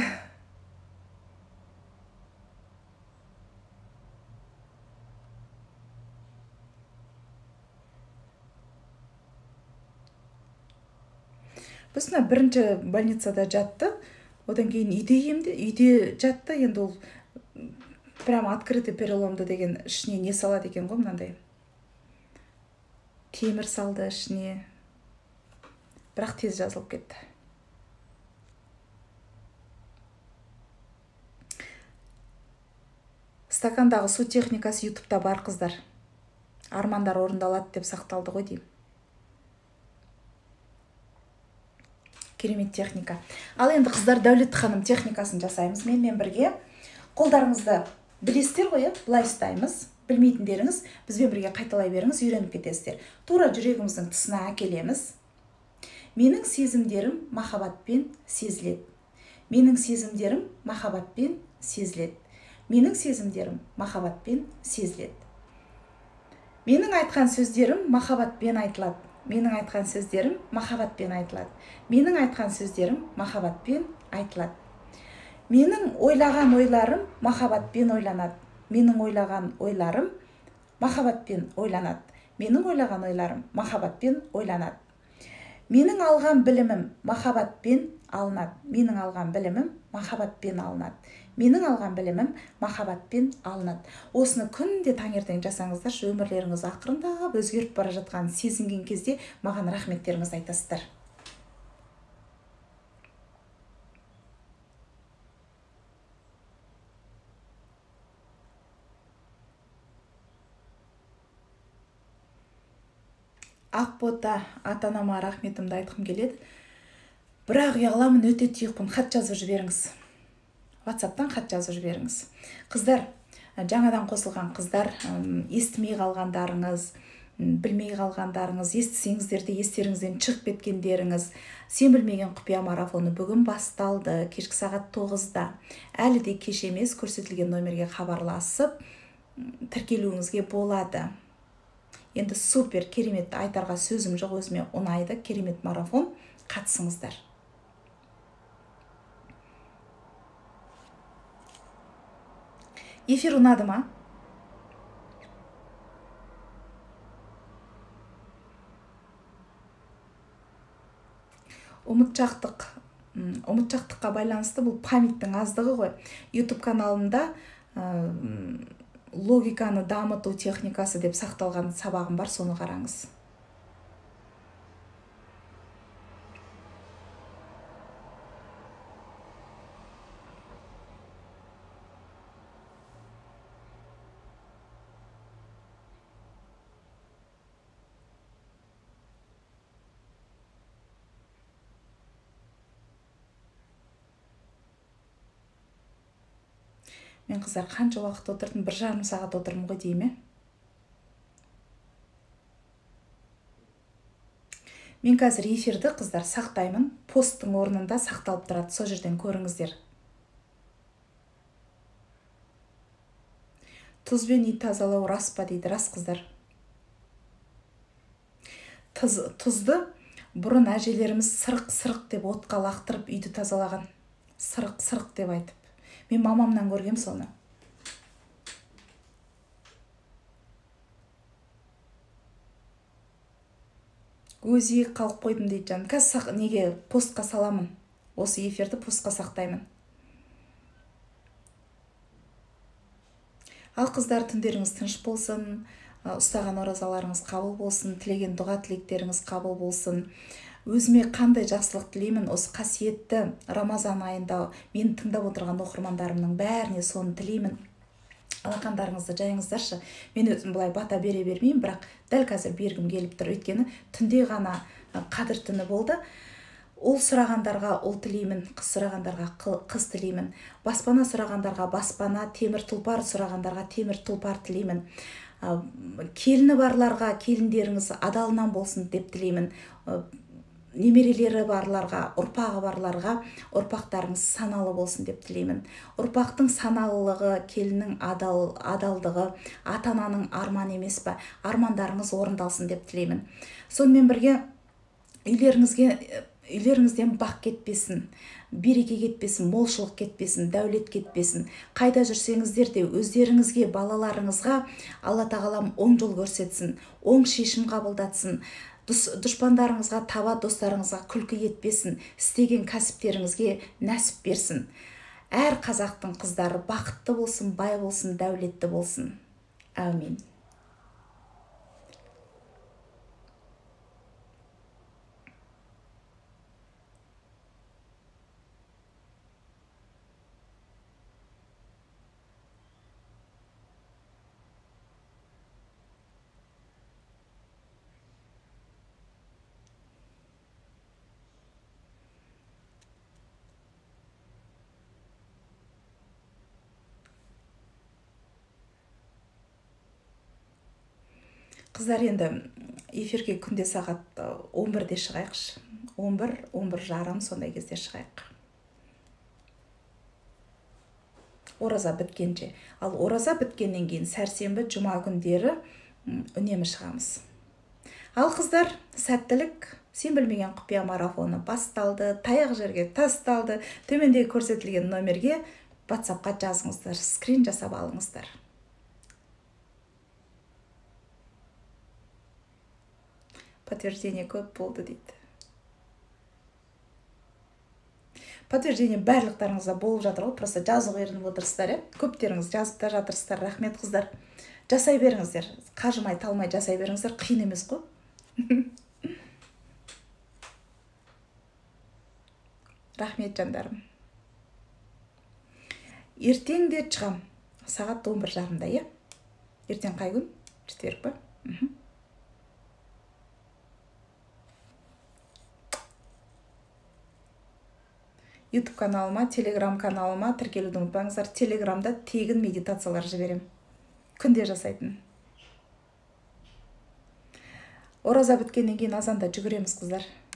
Біз мына бірінші больницада жатты, одан кейін үйде емді, үйде жатты, енді ол прямо открытый переломды деген ішіне не салады екен ғой мынандай. Темір салды ішіне, бірақ тез жазылып кетті. Стакандағы су техникасы ютубта бар қыздар. Армандар орындалады деп сақталды ғой деймін. Керемет техника. Ал енді қыздар Дәулетті ханым техникасын жасаймыз. Менімен бірге қолдарыңызды білесіздер ғой, былай ұстаймыз. Білмейтіндеріңіз бізбен бірге қайталай беріңіз, үйреніп кетесіздер. Тура жүрегіміздің тұсына әкелеміз. Менің сезімдерім махаббатпен сезіледі. Менің сезімдерім махаббатпен сезіледі. Менің сезімдерім махаббатпен сезіледі. Менің айтқан сөздерім махаббатпен айтылады. Менің айтқан сөздерім махаббатпен айтылады. Менің айтқан сөздерім махаббатпен айтылады. Менің ойлаған ойларым махаббатпен ойланады. Менің ойлаған ойларым махаббатпен ойланады. Менің ойлаған ойларым махаббатпен ойланады. Менің алған білімім махаббатпен алынады. Менің алған білімім махаббатпен алынады. Менің алған білімім махаббатпен алынады. Осыны күнде таңертең жасаңыздаршы, өмірлеріңіз ақырындап өзгеріп бара жатқанын сезінген кезде маған рахметтеріңізді айтасыздар. Ақбота, ата-анама рахметімді айтқым келеді. Бірақ ұяламын, өте тұйықпын. Хат жазып жіберіңіз. WhatsApp-тан хат жазып жіберіңіз. Қыздар, жаңадан қосылған қыздар, естімей қалғандарыңыз, білмей қалғандарыңыз, естісеңіздер де естеріңізден шығып кеткендеріңіз, сен білмеген құпия марафоны бүгін басталды, кешкі сағат тоғызда. Әлі де кеш емес, көрсетілген номерге хабарласып тіркелуіңізге болады. Енді супер, керемет, айтарға сөзім жоқ, өзіме ұнайды, керемет марафон, қатысыңыздар. Эфир ұнады ма? Ұмытшақтық, ұмытшақтыққа байланысты бұл памяттің аздығы ғой. YouTube каналында логиканы дамыту техникасы деп сақталған сабағым бар, соны қараңыз. Мен қыздар қанша уақыт отырдым? Бір жарым сағат отырдым ғой дейме? Мен қазір эфирді қыздар сақтаймын. Посттың орнында сақталып тұрады. Сол жерден көріңіздер. Тұзбен үй тазалау рас па дейді. Рас қыздар. Тұз, тұзды бұрын әжелеріміз сырық-сырық деп отқа лақтырып үйді тазалаған. Сырық-сырық деп айтып. Мен мамамнан көргем соны. Өзі қалып қойдым дейді жаным. Қазір неге постқа саламын. Осы эфирді постқа сақтаймын. Ал қыздар, түндеріңіз тыныш болсын, ұстаған оразаларыңыз қабыл болсын, тілеген дұға тілектеріңіз қабыл болсын. Өзіме қандай жақсылық тілеймін, осы қасиетті Рамазан айында мен тыңдап отырған оқырмандарымның бәріне соны тілеймін. Алақандарыңызды жайыңыздаршы. Мен өзім бұлай бата бере бермеймін, бірақ дәл қазір бергім келіп тұр. Өйткені түнде ғана қадір түні болды. Ол сұрағандарға ол тілеймін, қыз сұрағандарға қыз тілеймін. Баспана сұрағандарға баспана, темір тұлпар сұрағандарға темір тұлпар тілеймін. Келіні барларға келіндеріңіз адалынан болсын деп тілеймін. Немерелері барларға, ұрпағы барларға ұрпақтарыңыз саналы болсын деп тілеймін. Ұрпақтың саналылығы, келінің адал, адалдығы, ата-ананың арман емес па, армандарыңыз орындалсын деп тілеймін. Сонымен бірге үйлеріңізге, үйлеріңізден бақ кетпесін, береке кетпесін, молшылық кетпесін, дәулет кетпесін. Қайда жүрсеңіздер де өздеріңізге, балаларыңызға Алла тағалам оң жол көрсетсін, оң шешім қабылдатсын. Дұшпандарыңызға, таба достарыңызға күлкі етпесін, істеген кәсіптеріңізге нәсіп берсін. Әр қазақтың қыздары бақытты болсын, бай болсын, дәулетті болсын. Әмин. Қыздар, енді эфирге күнде сағат он бірде шығайықшы. он бір, он бір жарым сондай кезде шығайық. Ораза біткенше. Ал ораза біткеннен кейін сәрсенбі, жұма күндері үнемі шығамыз. Ал қыздар, сәттілік, сен білмеген құпия марафоны басталды, таяқ жерге тасталды. Төмендегі көрсетілген номерге WhatsApp-қа жазыңыздар, скрин жасап алыңыздар. Подтверждение көп болды дейді. Подтверждение барлықтарыңызда болып жатыр ғой, просто жазып ерініп отырсыздар, көптеріңіз жазып та жатырсыздар. Рахмет қыздар. Жасай беріңіздер, қажымай талмай жасай беріңіздер, қиын емес қой. Рахмет жандарым. Ертең де шығам, сағат он бір жарымда, е? Ертең қай күн? Четверг па? YouTube каналыма, Telegram каналыма тіркелуді ұмытпаңыздар. Телеграмда тегін медитациялар жіберем. Күнде жасайтын. Ораза біткеннен кейін азанда жүгіреміз қыздар.